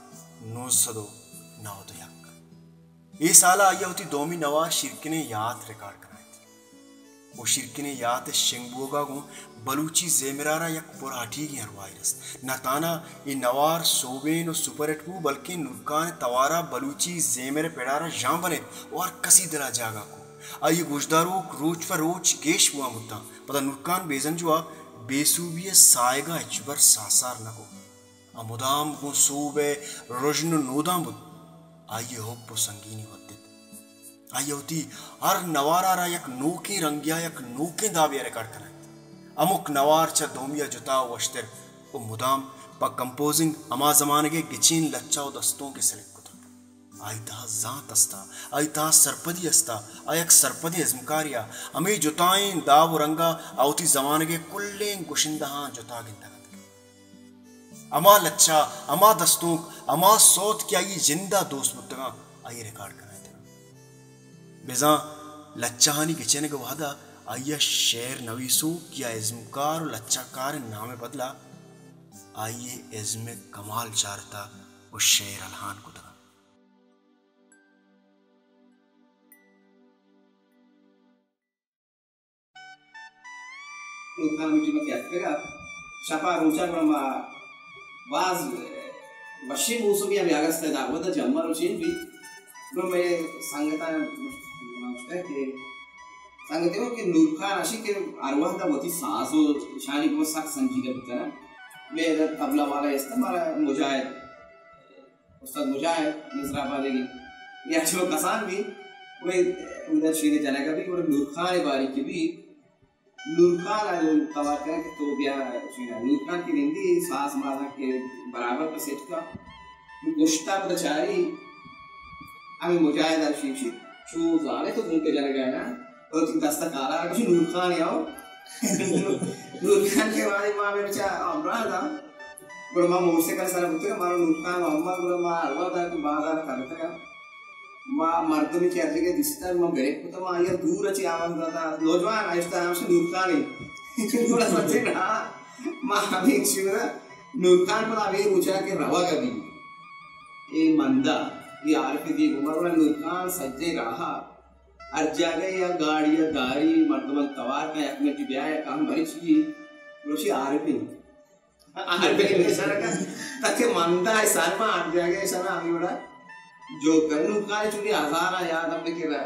991 ये साल आइए होती दोमी नवा शिरकने याद रिकॉर्ड कराए थे वो शिरकने याद शिंगबोगा को बलूची ज़ेमिरारा यक पुराठी की हर वायरस नताना ये नवार सोबेन और सुपरटू बल्कि नूर खान तवारा बलूची ज़ेमिर पेड़ारा जां बने और कसी दरा जागा को आइए गुजदारो रोज पर रोज गेश हुआ मुद्दा पता नूर खान बेजंजुआ बेसूबिय सायगा इचबर सासार नको अमुदाम को सूबे रोजन नोदाम बुद आइए होप्पो संगीनी वद्दित आइए होती हर नवारा रा यक नोके रंगिया यक नोके दाबिया रिकॉर्ड कराए अमुक नवार चा दोमिया जुता वश्तर ओ मुदाम पा कंपोजिंग अमा जमाने के गिचीन लच्चाओ दस्तों के सिलेक्ट आयता जात अस्ता आयता सरपदी अस्ता आयक सरपदी अजमकारिया अमी जुताएं दाव रंगा आवती जमाने के कुल्ले गुशिंदहा जुता गिंदा अमा लच्चा अमा दस्तूक अमा सोत क्या ये जिंदा दोस्त मुत्तगा आइए रिकॉर्ड कराए थे बेजा लच्चाहानी किचने के वादा आइया शेर नवीसू क्या इज़्मकार और लच्चाकार नामे बदला आइए इज़्म कमाल चारता उस शेर अलहान को Nukhan miti mati aspega shapa rucha brahma was bashim usubi ami agasta da wada jammaro chin bi brahma sangata namasta ke sangate ho ke Nukhan ashi ke arwah da wati saaso shani ko sak sanjiga bitana मेरा तबला वाला इस्तेमाल मुजाहिद उस्ताद मुजाहिद निज़राबादी की ये अच्छे कसान भी वो उधर शीने जाने का भी वो नूर खान बारी की भी नूर खान आज तवार करें कि तो बिया नूर खान की निंदी सास माता के बराबर का सेट का गुश्ता प्रचारी अमी मुजाहिद आशीषी शू जाने तो घूम के जाने गए ना और तुम दस्ता काला कुछ नूर खान याओ नूर खान के बाद माँ मेरे चा अमरा था बड़ा माँ मुझसे कर सारा बुत्ते का मारो नूर खान अम्मा बड़ा माँ अलवा था कि बाजार करते का माँ मर्दों में क्या जगह दिसता माँ बेरे को तो माँ ये दूर अच्छी आवाज़ था नौजवान आयस्ता हमसे नूर खान ही थोड़ा समझे ना माँ अभी एक चीज़ ना नूर खान पर अभी पूछा कि रवा कभी ये मंदा ये आरपी दी उम्र वाला नूर खान सज्जे रहा अर्जागे या गाड़ी या दारी मर्दमन तवार का एक मिनट ब्याह या काम बड़ी चीज़ रोशी आरपी में सारा का तक मंदा है सारमा अर्जागे सारा अभी बड़ा जो करनू का चुनी आज़ारा याद हमने किया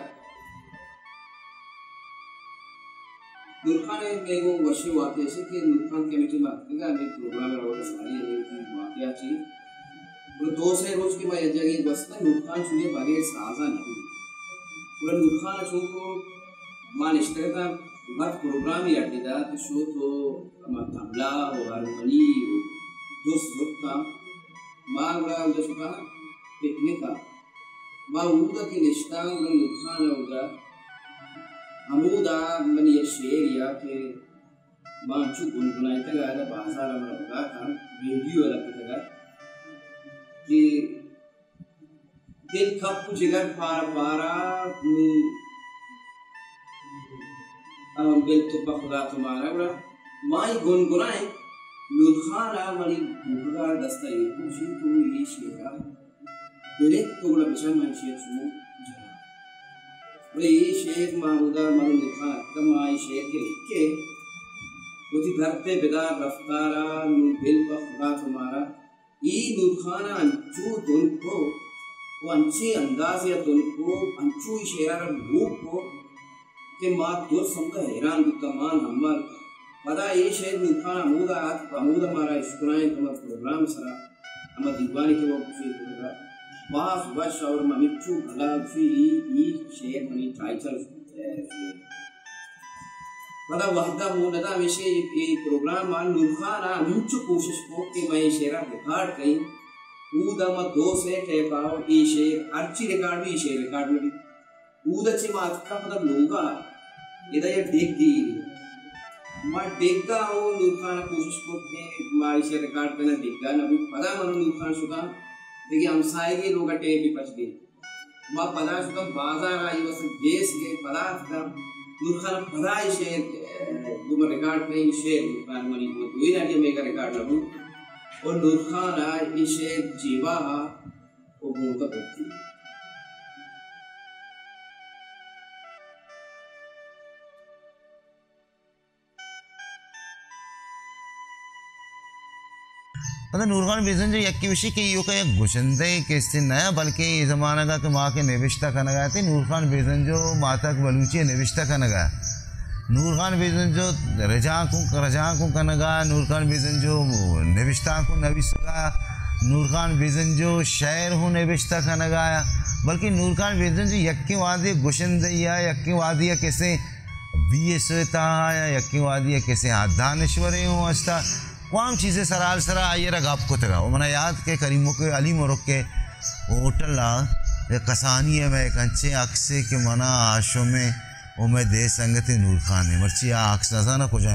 नूर खान ने वो वर्षी वाक़या से कि नूर खान कमेटी में आते हैं अभी प्रोग्राम में रोज़ सारी ये वाक़या चीज़ वो दो से रोज़ की मैं जगह बस ना नूर खान चुनी बगैर साज़ा नहीं पूरा नूर खान को मान इश्तेरा बात प्रोग्राम ही आती था तो शो तो हमारा तबला और हारमोनी दोस्त लोग का माँ बड़ा उधर चुका teknika mauda ki nishtang man nukhana uda amuda mani sheria ke manchu gungunai taga ada bahasa ram raga kan video la taga ki del khap jigar para bel to pakhuda tumara bra mai gungunai nurkhana mani buga dasta kushi tu ye shera direct to la bisan mai shera sumu jara bra ye sheikh mahmuda manu nurkhana kamai sheikh ke उसी घर पे बिदा रफ्तारा नूर bill बखुदा तुम्हारा ये नूरखाना अंचू दुन को वो अंचे अंदाज या दुन को अंचू शेरा रूप को के माँ दो समझा हैरान तमान हमार पता ये शेर नूरखाना अमूदा हमारा स्कुलाएं तुम्हारा प्रोग्राम सरा हमारा दीवानी के वो कुछ होगा वहाँ सुबह शावर ममिच्चू भला फिर ये शेर मनी टाइटल पता वहदा मुनदा विषय ये प्रोग्राम मान नूरखाना मिंचु कोशिश को कि मैं शेरा रिकॉर्ड कहीं ऊदा म 2 से टेपाओ ये शेर अर्ची रिकॉर्ड भी शेर रिकॉर्ड में ऊदा चे मात का मतलब लोगा इधर ये देख दी मैं देखता हूँ नूरखाना कोशिश को कि मारी शेर रिकॉर्ड करना देखता ना भी पता मनो नूरखाना सुधा देखिए हम साइगे लोगा टेप भी पच गए माँ पता सुधा बाजार आई बस बेस के पता था नूरखाना पढ़ाई शेर गुम रिकॉर्ड पे शेर नूरखाना मनी को दो ही नाटी में का रिकॉर्ड लगू और नूरखाना ये शेर जीवा वो गुम का पत्ती मतलब नूरखान बेजन जो यक्की विषय के यो का एक गुशंदे केस्ते नया बल्कि ये ज़माना का कि माँ के निविष्टा का नगाया थे नूरखान बेजन जो माता के बलूची निविष्टा का नगाया नूरखान बेजन जो रजाकों का नगाया नूरखान बेजन जो निविष्टा को नविष्टा नूरखान बेजन जो शायर हूँ निविष्टा का नगाया बल्कि नूरखान बेजन जो यक्की वादी गुशंदे या यक्की वादी या कैसे बी एसता या यक्की वादी या कैसे आदानेश्वरी हूँ अस्ता वाम चीज़ें सराल सरा आइए रगाप को तगा वो मना याद के करीमों के अली मोरक के होटल ला ये कसानी है मैं कंचे अक्से के मना आशों में वो मैं दे संगति नूर खान है मर्ची आक्स नज़ा ना को जाए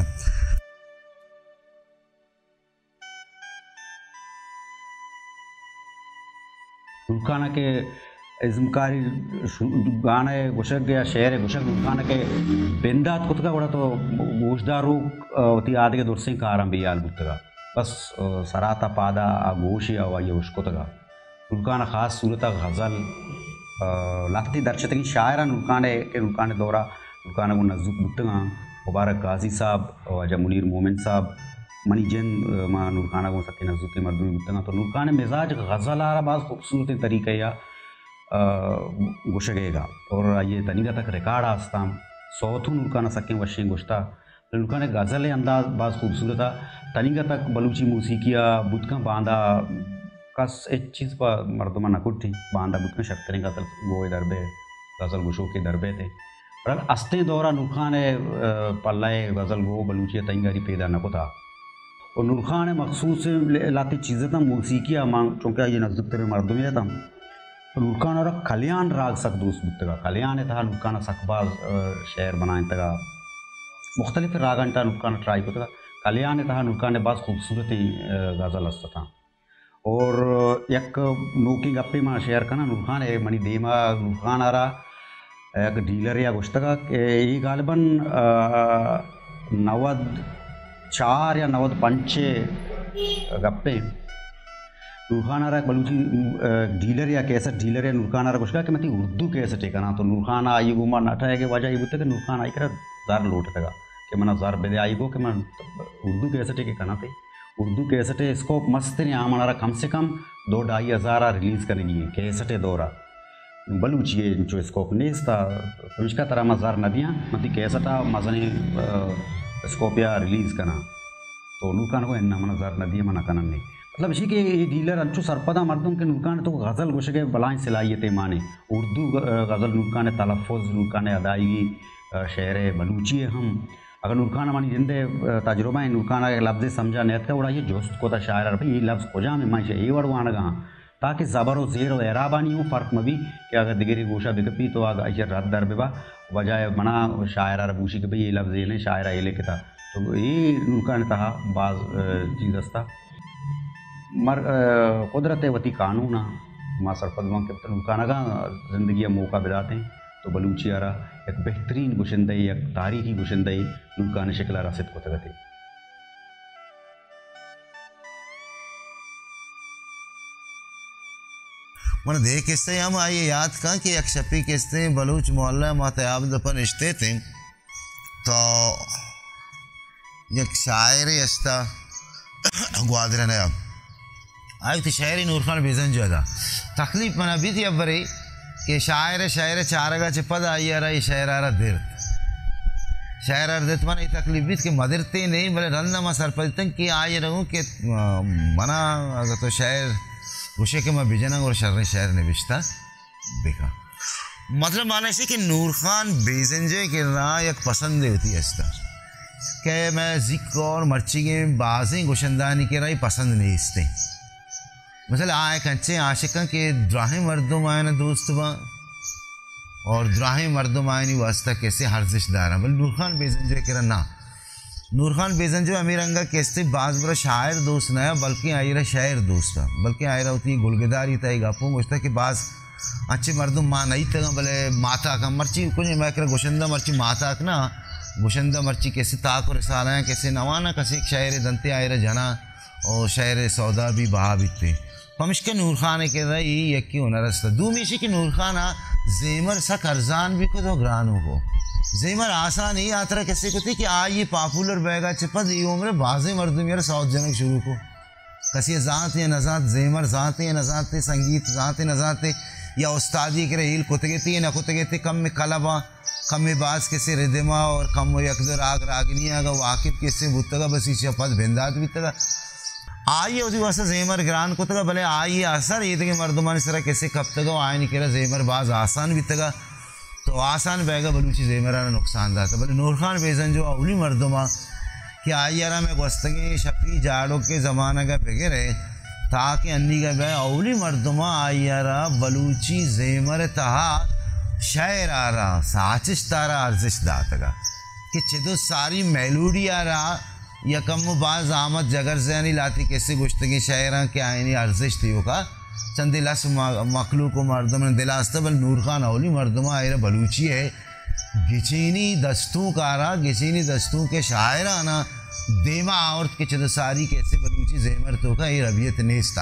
नूर खान के इज़मकारी गाने गुशक गया शेर गुशक नूर खान के बेंदात कुतका बड़ा तो गोशदारू ती आदि के दूर से कारम भी याल बुतगा बस सराता पादा गोशी आवा ये उसको तगा नूरखाना ख़ास सूरत गज़ल लाती दर्शत की शायरा नूरखाने दौरा नूरखाना को नज़ुक बुतगा मुबारक गाजी साहब वजह मुनीर मोमिन साहब मनी जन माँ नूरखाना को सके नज़ुक के मर्दूमी बुतगा तो नूरखाने मिजाज गज़ल आ रहा बाज़ खूबसूरत तरीक़े या गुशगेगा और ये तनिगा तक रिकॉर्ड आस्ताम सौथू नूरखाना सकें वशें गुश्ता नूरखाने गज़ल अंदाज बाज़ खूबसूरत तनिगा तक बलूची मूसीकिया बुतका बांधा कस एक चीज़ पर मर्दमा नकुट थी बांधा बुतका शक्करें गज़ल गोए दरबे गज़ल गुशों के दरबे थे पर अस्ते दौरा नूरखाने पल्लाए गज़ल गो बलूची तंगारी पैदा नको था और नूरखाने मखसूस लाती चीज़ें था मूसीकिया मांग चूँकि ये नज़दीक तेरे मर्दमे था नूरखाना और कल्याण राग सक दोस्त बुतगा कल्याण था नूरखाना सकबाज शेर बनाए तगा मुख्तलिफ रागंटा नूरखाना ट्राई को तगा कल्याण था नूरखाने बाज खूबसूरत गज़ल अस्ता था और एक नोकी गप्पी माँ शेयर करना नूरखाने मनी देमा नूरखाना रहा एक डीलर या गुश्तगा ये गालिबन 94 या 95 गप्पे नूरखाना रहा बलूची डीलर या कैसेट डीलर या नूरखाना रहा कुछ कि मैं उर्दू कैसेट है ना तो नूरखाना आई गो माँ नाटा है कि वजह ये बुते कि नूरखाना आई कर ज़ार लौट तगा कि मना ज़ार बेदे आई गो कि मैं उर्दू कैसेट है कि कहना थे उर्दू कैसेट है इसको मस्त नहीं आम रहा कम से कम 2-2.5 हज़ार रिलीज़ करेंगी कैसेट है दौरा बलूची है जो स्कोप नेस था उसका तरह मज़ार नदियाँ मतलब कैसेटा मज़ने स्कोपिया रिलीज़ करना तो नूरखाना को इन्ना मना ज़ार नदियाँ मना करना नहीं मतलब इसी के ये डीलर अंचू सरपदा मर्दों के नूरखाने तो गज़ल गुश के बलाएँ सलाहियतें माने उर्दू गज़ल नूरखाने तलफ़ुज़ नूरखाने अदायगी शेर बलूची हम अगर नूरखाना मानी जिंदे तजुर्बा है नूरखाना के लफ्ज़ समझा नहीं था उड़ा ये जोस्त को था शायर भाई ये लफ्ज़ को जा में माशे ये वर्ड वाना गा ताकि ज़बर व ज़ेर व एराबानी हो फ़र्क मबी कि अगर दिगरी गोशा बिकपी तो आग अशर रद्द दर बेबा बजाय मना शायरा रबूशी के भाई ये लफ्ज़ ने शायरा ये लेके था तो ये उनका ने तहा बाज़ चीज़ अस्ता मर कुदरत वती कानून माँ सरपदमा के मतलब उनका नगा ज़िंदगी मौका बिदाते हैं तो बलूची आरा एक बेहतरीन गुशिंदई एक तारीखी गुशिंदई उनका ने शिकला रासिद को तगते मन देख किस्से हम आइए याद का कि एक शपी किस्से बलूच मोहल्ला मातयाब दफन इश्ते थे तो एक शायर अस्ता ग्वादर ने आई थी शायरी नूर खान बेजन जो था तकलीफ मना भी थी अब बरे कि शायर शायर चारगा चिपद आई आ रही शायर आ रहा दिर्द शायर आ दिर्द मना तकलीफ भी कि मदरते नहीं भले रंदा मा सरपंच कि आई रहूँ कि मना अगर तो शायर उसे के मैं बिजनंग और शर्र शायर ने बिश्ता देखा मतलब माना ऐसे कि नूर खान बेजंजे के ना एक पसंद होती है इसका कि मैं जिक्र और मर्ची के बाज़ें गुशंदानी के राई पसंद नहीं इसते मतलब आए कंचे आशिका के द्राहे मर्दों आए ना दोस्त बा और द्राहे मर्दों आए नहीं वास्ता कैसे हर्जिशदार है बल नूर खान बेजंजे के ना नूर खान बेजंजो अमीर अंगा कैसे बाज बरा शायर दोस्त नया बल्कि आई रहा शायर दोस्त बल्कि आई रहा होती गुलगदारी तय गापू मुझता कि बाज अच्छे मर्दों माँ नहीं तक भले माता का मर्ची कुछ मैं कह गुशंदा मर्ची माता ना गुशंदा मर्ची कैसे ताक और साल है कैसे नवाना कसे शायर दंते आए रहा जना और शायर सौदा भी बहा बीतते पमिश के नूर खान के रही यकी होना रस्ता दूमिशी की नूर खाना जेमर सा करजान भी को तो ग्रानों को जेमर आसान ही यात्रा कैसे को थी कि आ ये पॉपुलर बैगा चिपद ये उम्र बाजे मर्द मेरा साउथ जनक शुरू को कसी ज़ात या नज़ात जेमर ज़ात या नज़ात संगीत ज़ात नज़ात या उस्तादी के रहील कुतगे थी न कुतगे थे कम में कलबा कम में बाज कैसे रिदमा और कम यकदर आग रागनी आगा वाकिफ कैसे बुतगा बस इस पद भिंदात भी तगा आइए उसी वास्ते जेमर ग्रान को तगा भले आइए असर ये कि मर्दमान सरा कैसे कब तक आए नहीं कह जेमर बाज आसान भी तगा तो आसान बैगा बलूची जेमराना नुकसान था भले नूर खान बेजन जो अवली मर्दमा कि आइयारा में गस्तगे शफी जाड़ों के ज़माना का फिक्र है ताकि अन्नी का बे अवली मर्दमा आइयारा बलूची जेमर तहा शायर आ रहा साचिश तारा अर्जिश दातगा कि चिदो सारी मेलोडी आ रहा या कम बाज आमद जगर से नहीं लाती कैसे गुश्तगी शायरा के आयनी अर्जिश थी का चंदे लस मखलूक को मर्दम दिलास्तबल नूर खान अवली मर्दमा आयरा बलूची है गिचीनी दस्तों का रहा गिचीनी दस्तों के शायराना देमा औरत के चद सारी कैसे बलूची जेमर तो का ये रबियत नेस्ता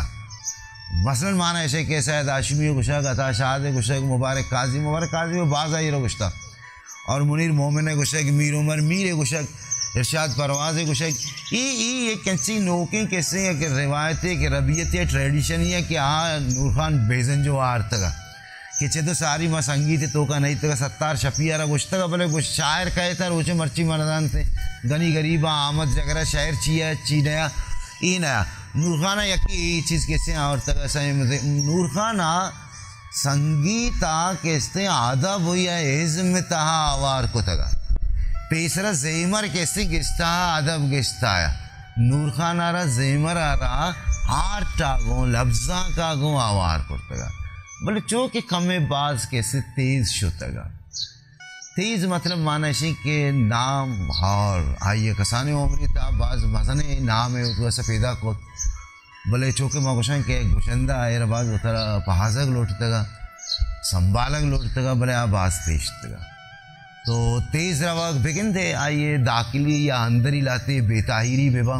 मसलन माना ऐसे कैसा है दाशमी गुशक अता शाद गुशक मुबारक काजी में बाज आई रो गुश्ता और मुनीर मोमिन गुशक मीर उमर मीर गुशक इरशाद परवाज़ गुशक ये कैसी नोकें कैसे कि रिवायतें कि रबियतें ट्रेडिशन या कि हाँ नूर खान बेजन जो आर तक कि चे तो सारी माँ संगीत तो का नहीं तक सत्तार शफियारा गुश्तगा भले कुछ शायर कहे था रोचे मर्ची मरदान थे गनी गरीबा आमद जगरा शायर चिया ची नया ई नया नूर खाना यकी चीज़ कैसे और तक सही नूर खाना संगीता कैसे आधा बोया एज़म तहा आवार को तगा पेसरा जेमर कैसे गिस्ता अदब गिस्ता नूर खान आ रहा जेमर आ रहा हार टागो लफ्जा का गो आवार करतगा बोले चो के कमे बाज कैसे तेज शुतगा तेज मतलब मानसी के नाम हार आइए कसाने उम्री था बाज मसने नाम है उसको ऐसा पैदा को बोले चौके माँ के गुशंदा आयर बाज उतरा पहाजक लौटतगा संभालक लौटतगा बोले आ बाज तेज तगा तो तेज़ रवाक बिगिन थे आइए दाखिली या अंदर ही लाते बेताहिरी बेबा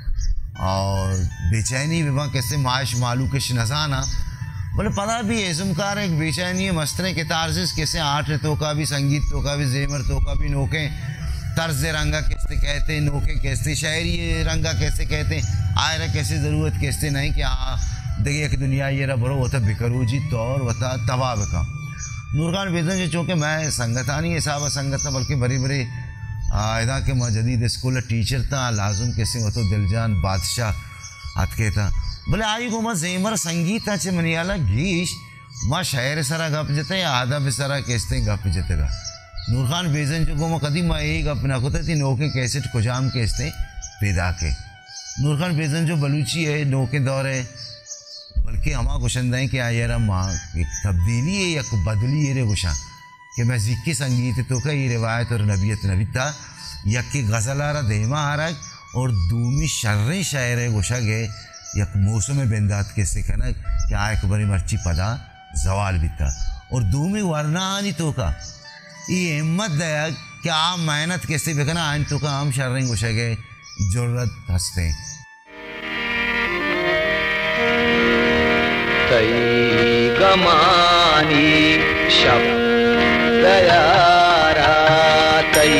और बेचैनी बेबा कैसे माश मालू के नजाना बोले पता भी है जुमकार एक बेचैनी मस्तने के तारजिस कैसे आठ तो का भी संगीत तो का भी जेमर तो का भी नोके तर्ज रंगा कैसे कहते नोके कैसे शायरी रंगा कैसे कहते आयरा कैसे ज़रूरत कैसे नहीं कि हाँ देखिए कि दुनिया ये रहा बड़ो वता बिकरू जी तौर वता तबाह का नूर खान बेजन जो चूँकि मैं संगतानी हिसाब संगत था बल्कि बड़ी बड़ी इदा के मैं जदीद स्कूल टीचर था लाजुम कैसे वो तो दिलजान बादशाह हाथ के था बोले आई को मैं जेमर संगीत अच्छे मनियाला गीश माँ शायर सरा गप जते या आधा भी सरा कैसे गप जतेगा नूर खान बेजन जो को मैं कदी मैं यही गप ना खुद थी नोके कैसेट खुजाम कैसे पैदा के नूर खान बेजन जो बलूची है नोके दौर है बल्कि यके हमा गुशंदा है कि आयर माँ एक तब्दीली है एक बदली है गुशा कि मैं जिक्की संगीत तो का ये रिवायत और नबीयत नबीता यके गज़ल आ रहा देमा आ रहा और दूमी शर्रे शायर गुशा गए यक मौसम बेंदात के से कहना क्या एक बड़ी मर्ची पदा जवाल बीता और दूमी वरनानी तो का ये हिम्मत दया क्या आप मेहनत कैसे बेखना आन तो का हम शर्रे गुशा गए जरूरत हंसते तई गमानी शब दयारा तई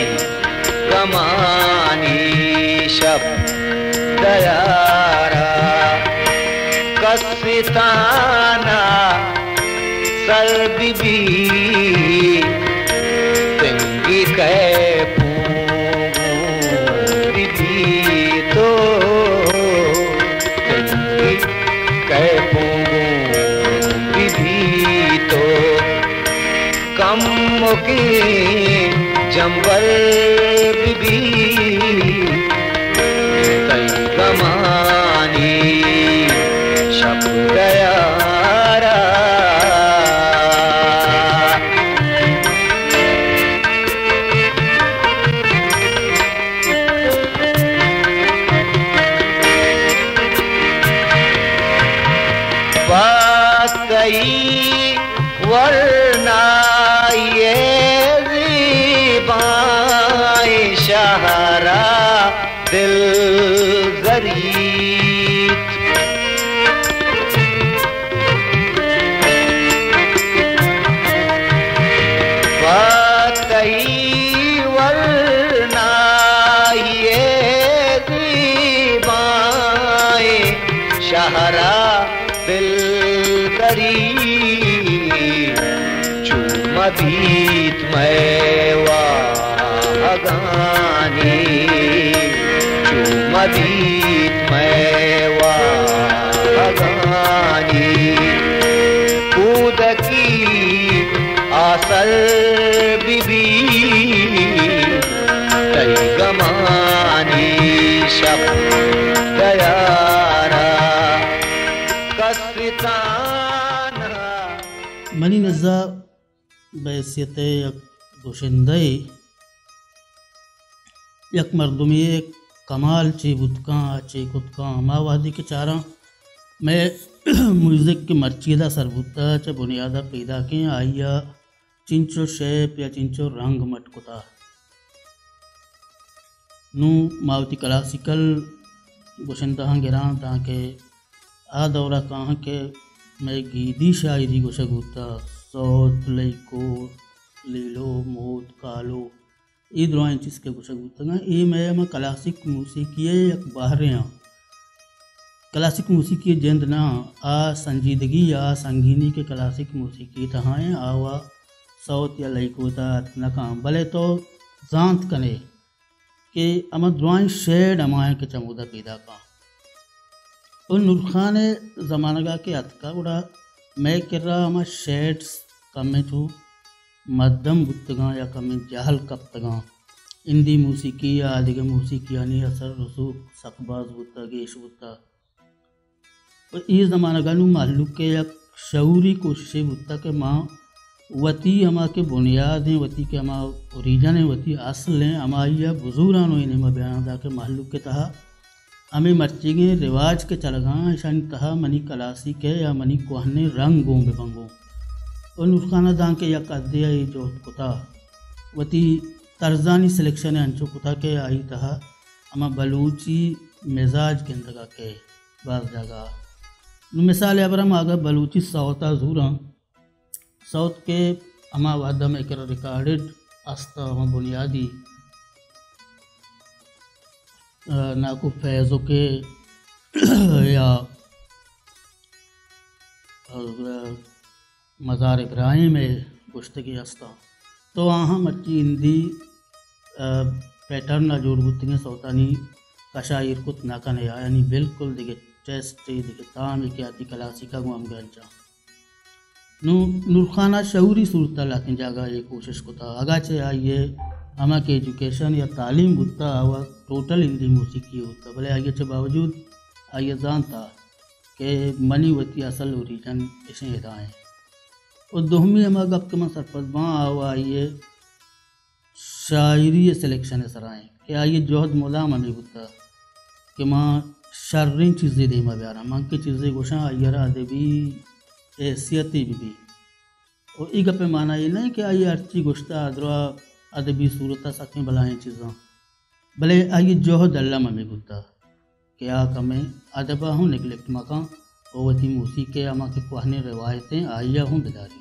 गमानी शब दयारा कसिताना सर्बिबी तिंगी कै पूंगी तो तिंगी कै पूंगी तो कम की जंबर बिबी तई गमानी शब दयारा वाकई वरना ये ज़िबाए शहरा दिल ज़रीत वाकई वरना ये ज़िबाए शहरा दिल चुमबीत मैवा गानी चुमबीत मैवा गानी कूद की आसल बिबी तई गमानी शब दयारा मनी नज़ा बैसियत यक गोशिंदे यक मरदुमी कमाल चे बुतका चे कुतका मावादी के चारा मैं म्यूज़िक की मर्चीदा सरबुता च बुनियादा पैदा के आइया चिंचो शेप या चिंचो रंग मटकुता नू मावती क्लासिकल गोशिंदा गिरा ताके आ दौरा कहाँ के मैं गीदी शायरी को शगुता सौत लईको लीलो मोद कालो ये दुआएं जिसके को शगुता ये मैं क्लासिक मूसिकी एक बाहर क्लासिक मूसिकी जेंद ना आ संजीदगी या संगीनी के क्लासिक मूसिकी तहाँ आवा सौत या लईको ता न काम भले तो जानत कने कि अमा दुआएं शेड अमाए के चमूदा पैदा का और नूरखान ज़मानगा के अतका उड़ा मैं कर रहा हमारा शेड्स कम में तो मध्यम बुतगा या कम में जहल कब तगा हिंदी मूसिकी या आदिगे मूसिकी यानी असर रसूख सकबाज बुता गेश बुता और इस ज़मानगा नू मालूक के या शऊरी कोशिशें बुता के माँ वती हमा के बुनियाद हैं वती के हमा ओरिजन है वती असल हैं हमारी या बुजुर्गानो इन्हें मैं बयान दा के मालूक के तहा हमें मर्चिगे रिवाज के चलगा ईशानी तहा मनी क्लासिक है या मनी कोहने रंग गों बेबंगो और नुस्खाना दां के या कद्दिया ये जो कुता वती तर्जानी सिलेक्शन है अंचो कुता के आई तहा अमा बलूची मिजाज के अंदर के बाज जगह मिसाल अबरम आगा बलूची सौता जूरा साउथ के अमा वादा में कर रिकॉर्डेड आस्था अमा बुनियादी नाकू फैज़ों के या मज़ार इब्राहिम में गुश्तगी आस्था तो वहाँ मर्ची हिंदी पैटर्न ना जोड़ बुतंगे सौतानी कशाइर कुत नाकन है यानी बिल्कुल दिखे चेस्ट दिखे ताम क्या थी क्लासिका को हम गंजा नूरखाना शऊरी सूरत लाके जागा ये कोशिश को था आगा चे आइए हमा के एजुकेशन या तालीम बुता हुआ टोटल हिंदी मूसिकी होता भले आगे चे बावजूद आइए जानता के मनी वती असल ओरिजन इसे हिदाएं और दोहमी अमा गप के सरपत वहाँ आवा ये शायरी सिलेक्शन सराएं कि आइए जोहद मोला मम्मी बुता कि माँ शर्रीन चीज़ें दे माँ प्यारा माँ की चीज़ें गोशा आइयरा अदबी हैसियती भी और ई गपे माना ये नहीं कि आइए अर्ची गोश्ता अदरा अदबी सूरत सकें भलाएँ चीज़ों भले आइए जोहद अल्लाह मम्मी बुता कि आ कमें अदबा हूँ निगलेक्ट मकां और वती मूसीक़ी अमा के पुरानी रिवायतें आइया हूँ बिदारी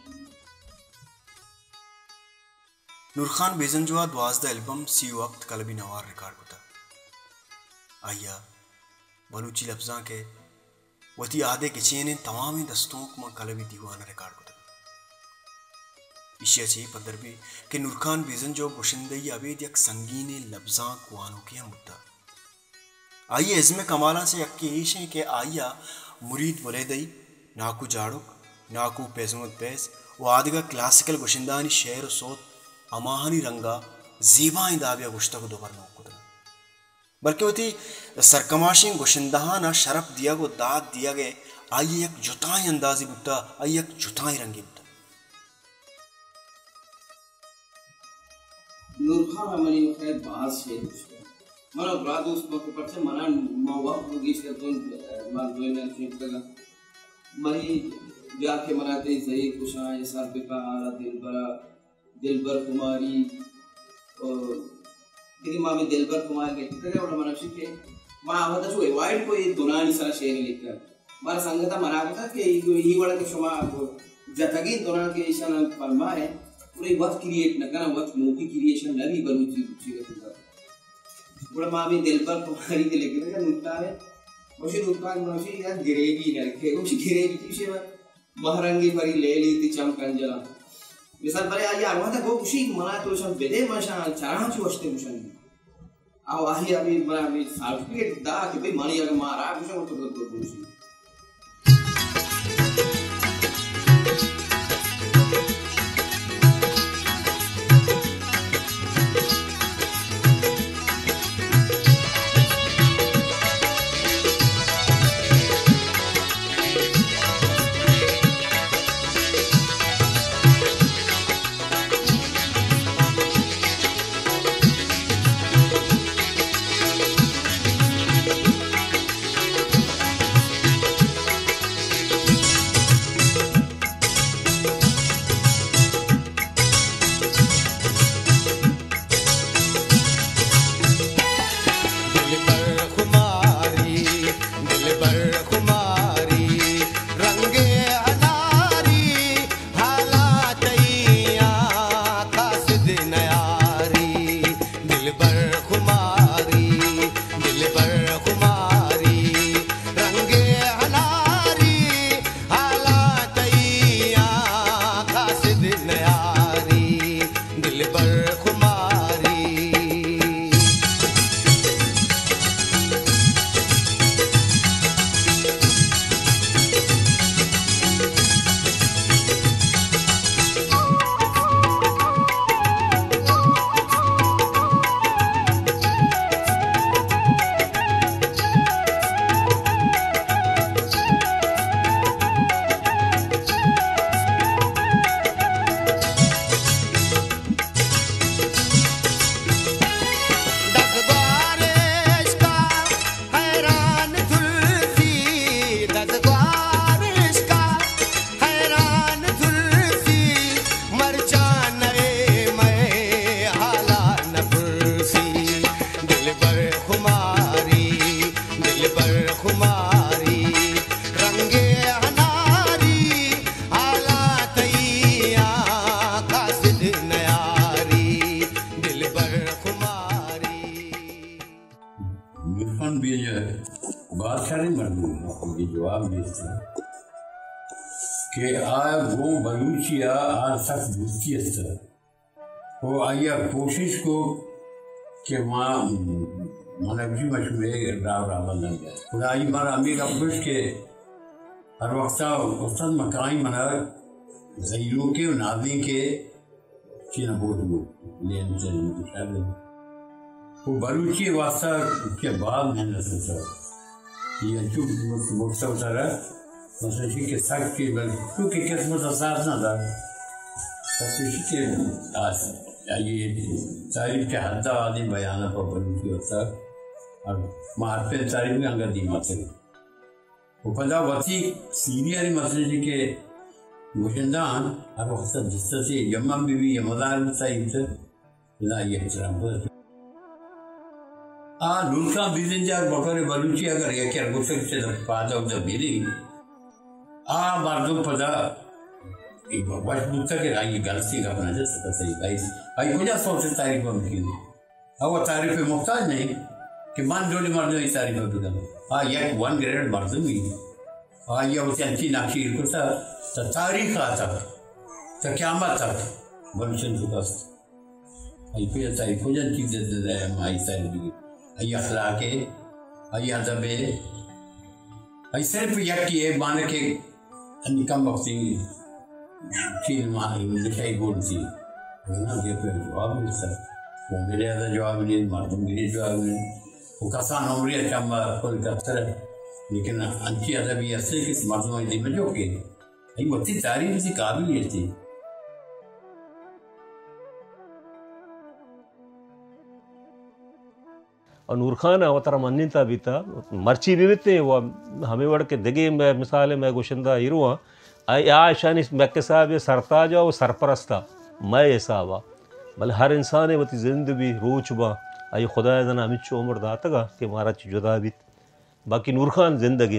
नूर खान बेजंजुआ 12 एल्बम सी वक्त कलबी नवार रिकॉर्ड होता आइया बलूची लफ्जा के वती आधे के चेने तमाम दस्तों में कलबी दीवाना रिकॉर्ड होता इशिया चाहिए पदर भी कि नूर खान बेजंजो गुशिंदई अवेद यक संगीने लफ्जा कुआनों की हम मुद्दा आइए इसमें कमाला से यक्की ईश है कि आइया मुरीद बोले दई नाकू जाड़ुक नाकू पैजमत पैस वो आदिगा क्लासिकल गुशिंदानी शेर सोत अमाहानी रंगा जीबाई दाविया गुश्ता को दोबारा नौकुदा बल्कि वती सरकमाशिंग गुशिंदहा ना शरफ दिया को दाद दिया गए आइए एक जुताई अंदाजी बुट्टा आइए एक जुताई रंगी बुट्टा नूर खान हमारी खैर बात है मना ब्राद उस वक्त पर से मना मावा होगी से तो मान दो ने ठीक लगा मरी ब्याह के मनाते सही खुशा ये साल पे का आला दिलबर कुमारी और किसी माँ में दिलबर कुमार के ठीक है और मना शिके माँ आवता जो वाइड कोई दुनानी सारा शेर लिखकर मारा संगता मना करता कि ये वाला के शुमा जतगी दुना के ईशान फरमा है पूरे वक्त क्रिएट न करना वक्त मोटी क्रिएशन लगी बलूची कुछ का बड़ा माँ में दिलबर कुमारी के लेके ना नुक्ता है मुझे नुक्ता मुझे यार गिरेगी न रखे मुझे गिरेगी किसी में महरंगी भरी ले ली थी चमकंजला मिसाल बरे आया आवा था वो खुशी मना तो सब बेदे मशा चराह चोस्ते मुशन आओ आही अभी मना में सर्टिफिकेट दा कि भाई मानी अगर मारा कुछ तो खुशी कि आ वो बलूचिया आ सख्त गुस्ती वो आइया कोशिश को कि माँ माना भी मशहूर राव रावल लग जाए खुदा आई मारा अमीर अब्बुश के हर वक्त उस्ताद मकाई मना ज़हीरों के और नाज़ी के चीना बोध लेन चल वो बलूची वास्ता उसके बाद मैंने सोचा ये चुप मुक्त उतारा मतलब कि सक के बल क्योंकि किस्मत असास ना था तब के आज ये तारीफ के हद्दा वाली बयान पर बलूची होता और मारते तारीफ में अंगर दी मतलब वो पता वती सीनियर मसले के गुशंदान अब वक्त जिस तरह से यमन भी यमदार में सही से ना ये इस्लाम पर लुल्का बिजन जार बकरे बलूची अगर ये क्या गुस्से से पादा उधर बिरी मर्दों पता बस मुझसे के राई गलती का अपना जैसे सही भाई कुछ सोचते तारीफ में की अब वो तारीफ पे मुख्ताज नहीं कि मान जोड़ी मर्दों की तारीफ में बिगड़ ये 1 ग्रेड मर्दों भी ये उसे अंची नाखीर को तो तारीख आता तो क़यामत तक बलूचन को बस आई पे तारीफ को जन चीज़ दे दे माई तारीफ भी आई अखलाके आई अदबे आई सिर्फ यकी है माने के निकम वक्ती चीज मारी लिखाई बोलती ना ये पे जवाब नहीं सर वो मेरे आधा जवाब नहीं मर्दम गिरे जवाब नहीं वो कसान उम्री अच्छा कोई कत्तर लेकिन अंची अदबी असली किस मर्दों में दिमाग जो के आई वक्ती तारीफ से काबिल थी और नूर खान अवतार मन्नीता बीता मर्ची भी बीते वो हमें वड़ के दिगे मैं मिसाल मैं गुशंदा हीरो या शान इस मक्के साहब ये सरताज वो सरपरस्ता मैं ऐसा हुआ भले हर इंसान है वती जिंदगी रोच बा आई खुदा जना अमित उम्र दातगा कि मारा जुदा बीत बाकी नूर खान जिंदगी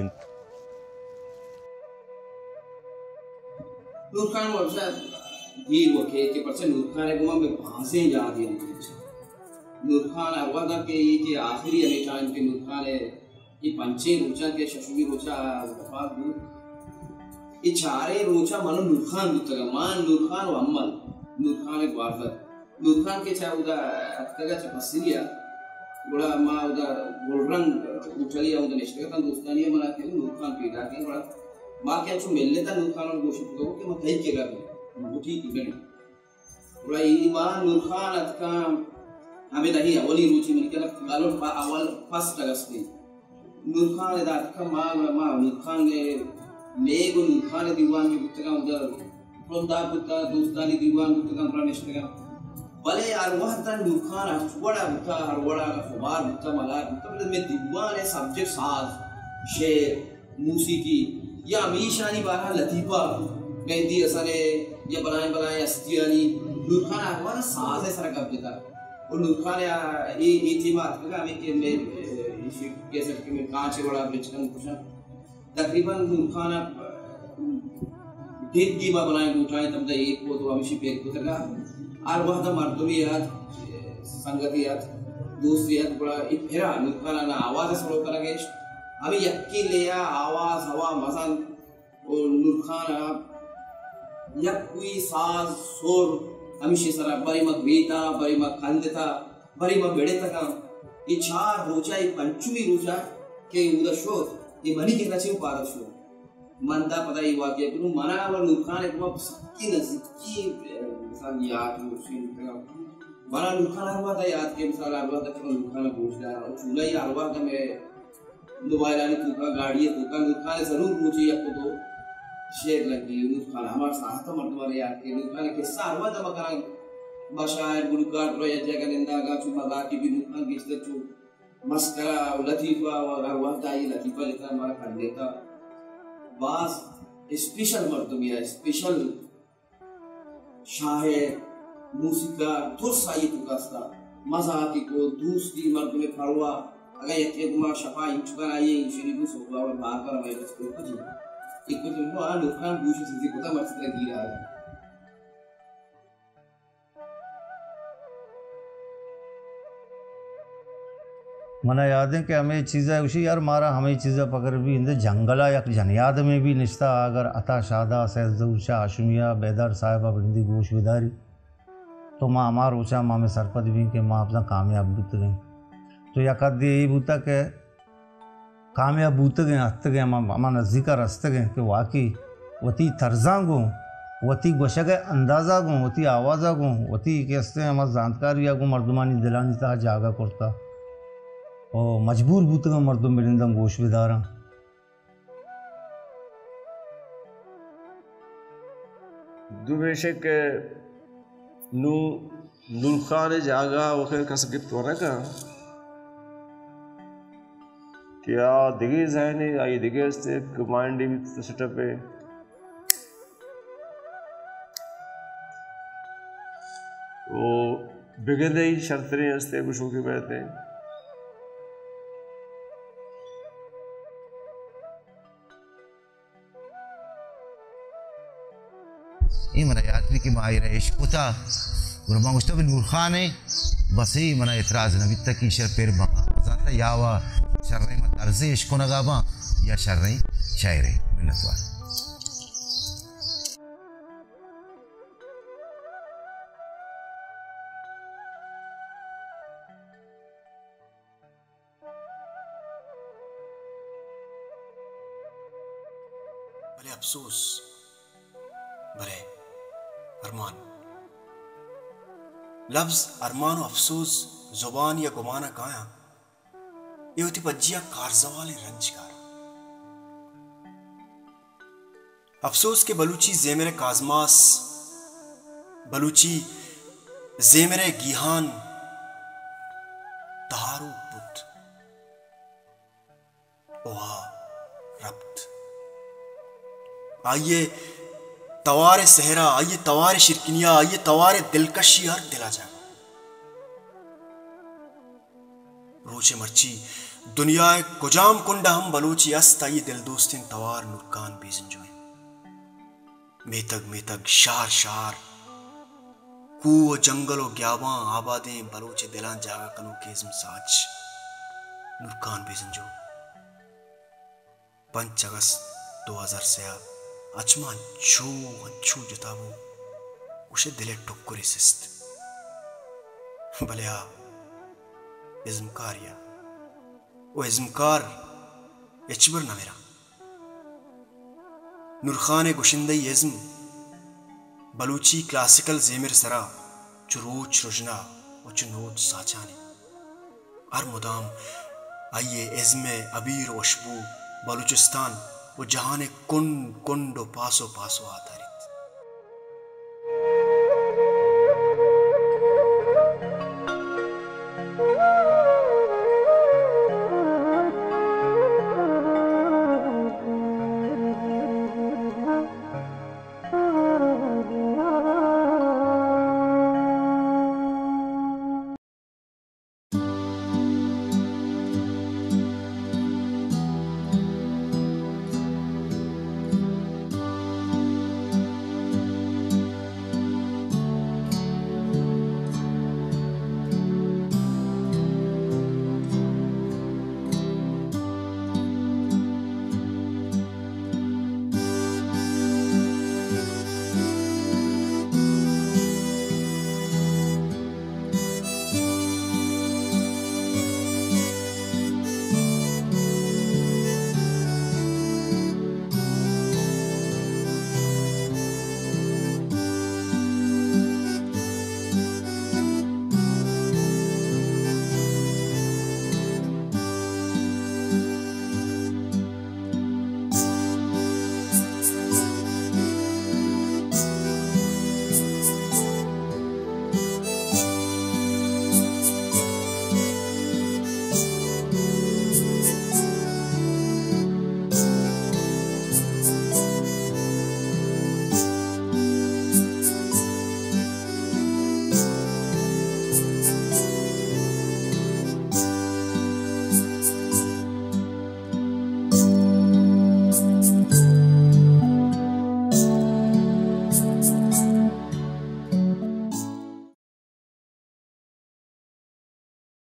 नूर खान वर्षा हीर वके के परसे नूर खान को मैं भाषे याद है नूर खान अरवादा के ये आखिरी अमेरिकान के नूर खान है ये पंचे रोचा के शशुगी रोचा वफात दूर ये चारे रोचा मानो नूर खान दूतगा मान नूर खान व अम्मल नूर खान एक वारदा नूर खान के चाहे उदा अतगा चपसिया बड़ा माँ उदा गोल्डरंग उठलिया उदा नेशनल का दोस्तानिया मना के नूर खान पैदा के बड़ा माँ क्या चु मिलने था नूर खान और गोशित को कि मैं कहीं के गया वो ठीक ही बने बड़ा ये माँ नूर खान अतका हमें नहीं अवली रुचि मन के गालो अवल फर्स्ट अगस्त नूर खान ने दात का माँ नूर खान ने मेगो नूर खान ने दीवान में पुस्तका उधर प्रोदा पुस्ता दोस्तानी दीवान पुस्तका प्राणेश्वर का भले यार वह तन नूर खान हरवड़ा बुता हरवड़ा का खुबार बुता मलार बुता मतलब में दीवान है सब्जेक्ट साज शेर मूसीकी या अमीशानी बारह लतीफा मेहंदी असरे या बनाए अस्तियानी नूर खान हरवड़ा साज है सारा कब देता और नूर खान ये थी बात का हमें कि मैं कैसे कि मैं कांच बड़ा ब्रिज का कुछ तकरीबन नूर खान ठीक की बात बनाए उठाए तब तक एक वो तो हमेशा पेट को तका और वह तो मर्दों याद संगति याद दूसरी याद बड़ा एक फेरा नूर खान ना आवाज़ सरो करेंगे हमें यक्की लिया आवाज़ हवा मसान और नूर खान यक कोई साज सोर हमेशा सारा बरी मग वेता बरी मग खंडता बरी मग बेड़े तक ये चार रोचा ये पंचमी रोचा के उधर शोध ये मनी के नचे उपार शोध मनता पता ये वाक्य कि मना और नूर खान एक बार सबकी नज़दीकी मिसाल याद मुझे मना नूर खान हरवा था याद के मिसाल हरवा था कि नूर खान पूछ रहा और चूल्हा ही हरवा था मेरे दोबारा नहीं तुका गाड़ी है तुका नूर खान जरूर पूछे या तो शेर लगी नूर खान हमारे साथ मर्दवाले याद के नूर खान के साथ हुआ था मकान बशायर गुलकार प्रोजेक्ट जगह निंदा का चुम्मा बाकी भी नूर खान किसके चु मस्करा लतीफा और हरवा था ये लतीफा जितना हमारा कर देता बास स्पेशल मर्दमिया स्पेशल शायर मूसिका तुरसा ये तुकास्ता मज़ाकी को दूसरी मर्द में फरवा अगर ये गुमा शफा इंचुकर आइए इंशरीबु सोबा और बार बार हमारे इसको कुछ एक कुछ उनको आ लुकान बूश से कोता मर्द की रहा है मना याद है कि हमें चीज़ें उसी यार मारा हमें चीज़ें पकड़ भी इंदे जंगला या जनियाद में भी निश्ता अगर अता शादा सैजूशा आशमिया बेदार साहिबा बिंदी गोश विदारी तो माँ हमार ऊँचा माँ में सरपद भी कि माँ अपना कामयाब बीत गए तो या कद यही बूता के कामयाब बूत गए हस्त गए माँ नज़दीका रस्त गए कि वाकई वती तर्जा गो वती गोशा के अंदाज़ा गो वती आवाज़ा गो वती कैसे हमारा जानकारी या गो मर्दमानी दिलानी था जागा करता और मजबूर बूतगा मर्दों मिलिंदम गोश बेदारा दुबेशक नुलखान जागा वखर कस गिफ्ट वरका क्या दिगे जाने आई दिगे से कमांड भी सेटअप है वो बिगड़े ही शर्तें हस्ते बुशों के बैठे ये मना यात्री की माहिर है इश्कुता और मांगुश्ता भी नूर खान है बस ही मना इतराज़ नबी तक की शर पेर बंगा ज़ाता यावा शर्रे मत अर्ज़े इश्को नगाबा या शर्रे शायरे मिन्नतवार भले अफसोस भले अरमान लफ्ज अरमान और अफसोस जुबान या गुमाना काया ये होती पज्जिया कारजवाले रंजकार अफसोस के बलूची जेमरे काजमास बलूची जेमरे गिहान तहारू बुत ओहा रब्त आइए तवारे सहरा आइए तवारे शिरकिनिया आइए तवारे दिलकशी हर दिला जा रोचे मर्ची दुनिया कुजाम कुंडा हम बलूची अस्ता ये दिल दोस्तिन तवार नुरकान बीजन जोए मेतग शार शार कू जंगलो ग्यावा आबादे बलूची दिलान जागा कनो केज़म साच नुरकान बीजन जो 5 अगस्त 2000 से अचमान छू जताबो उसे दिले टुक्कुरी सिस्त भले आ इज़्मकार या वो इज़्मकार एचबर ना मेरा नूरखान गुशिंदई इज़्म बलूची क्लासिकल ज़ेमिर सरा चुरोच रुजना और चुनोच साचाने हर मुदाम आइए इज़्म अबीर वशबू बलूचिस्तान वो जहाने कुंड पासो पासो आता रही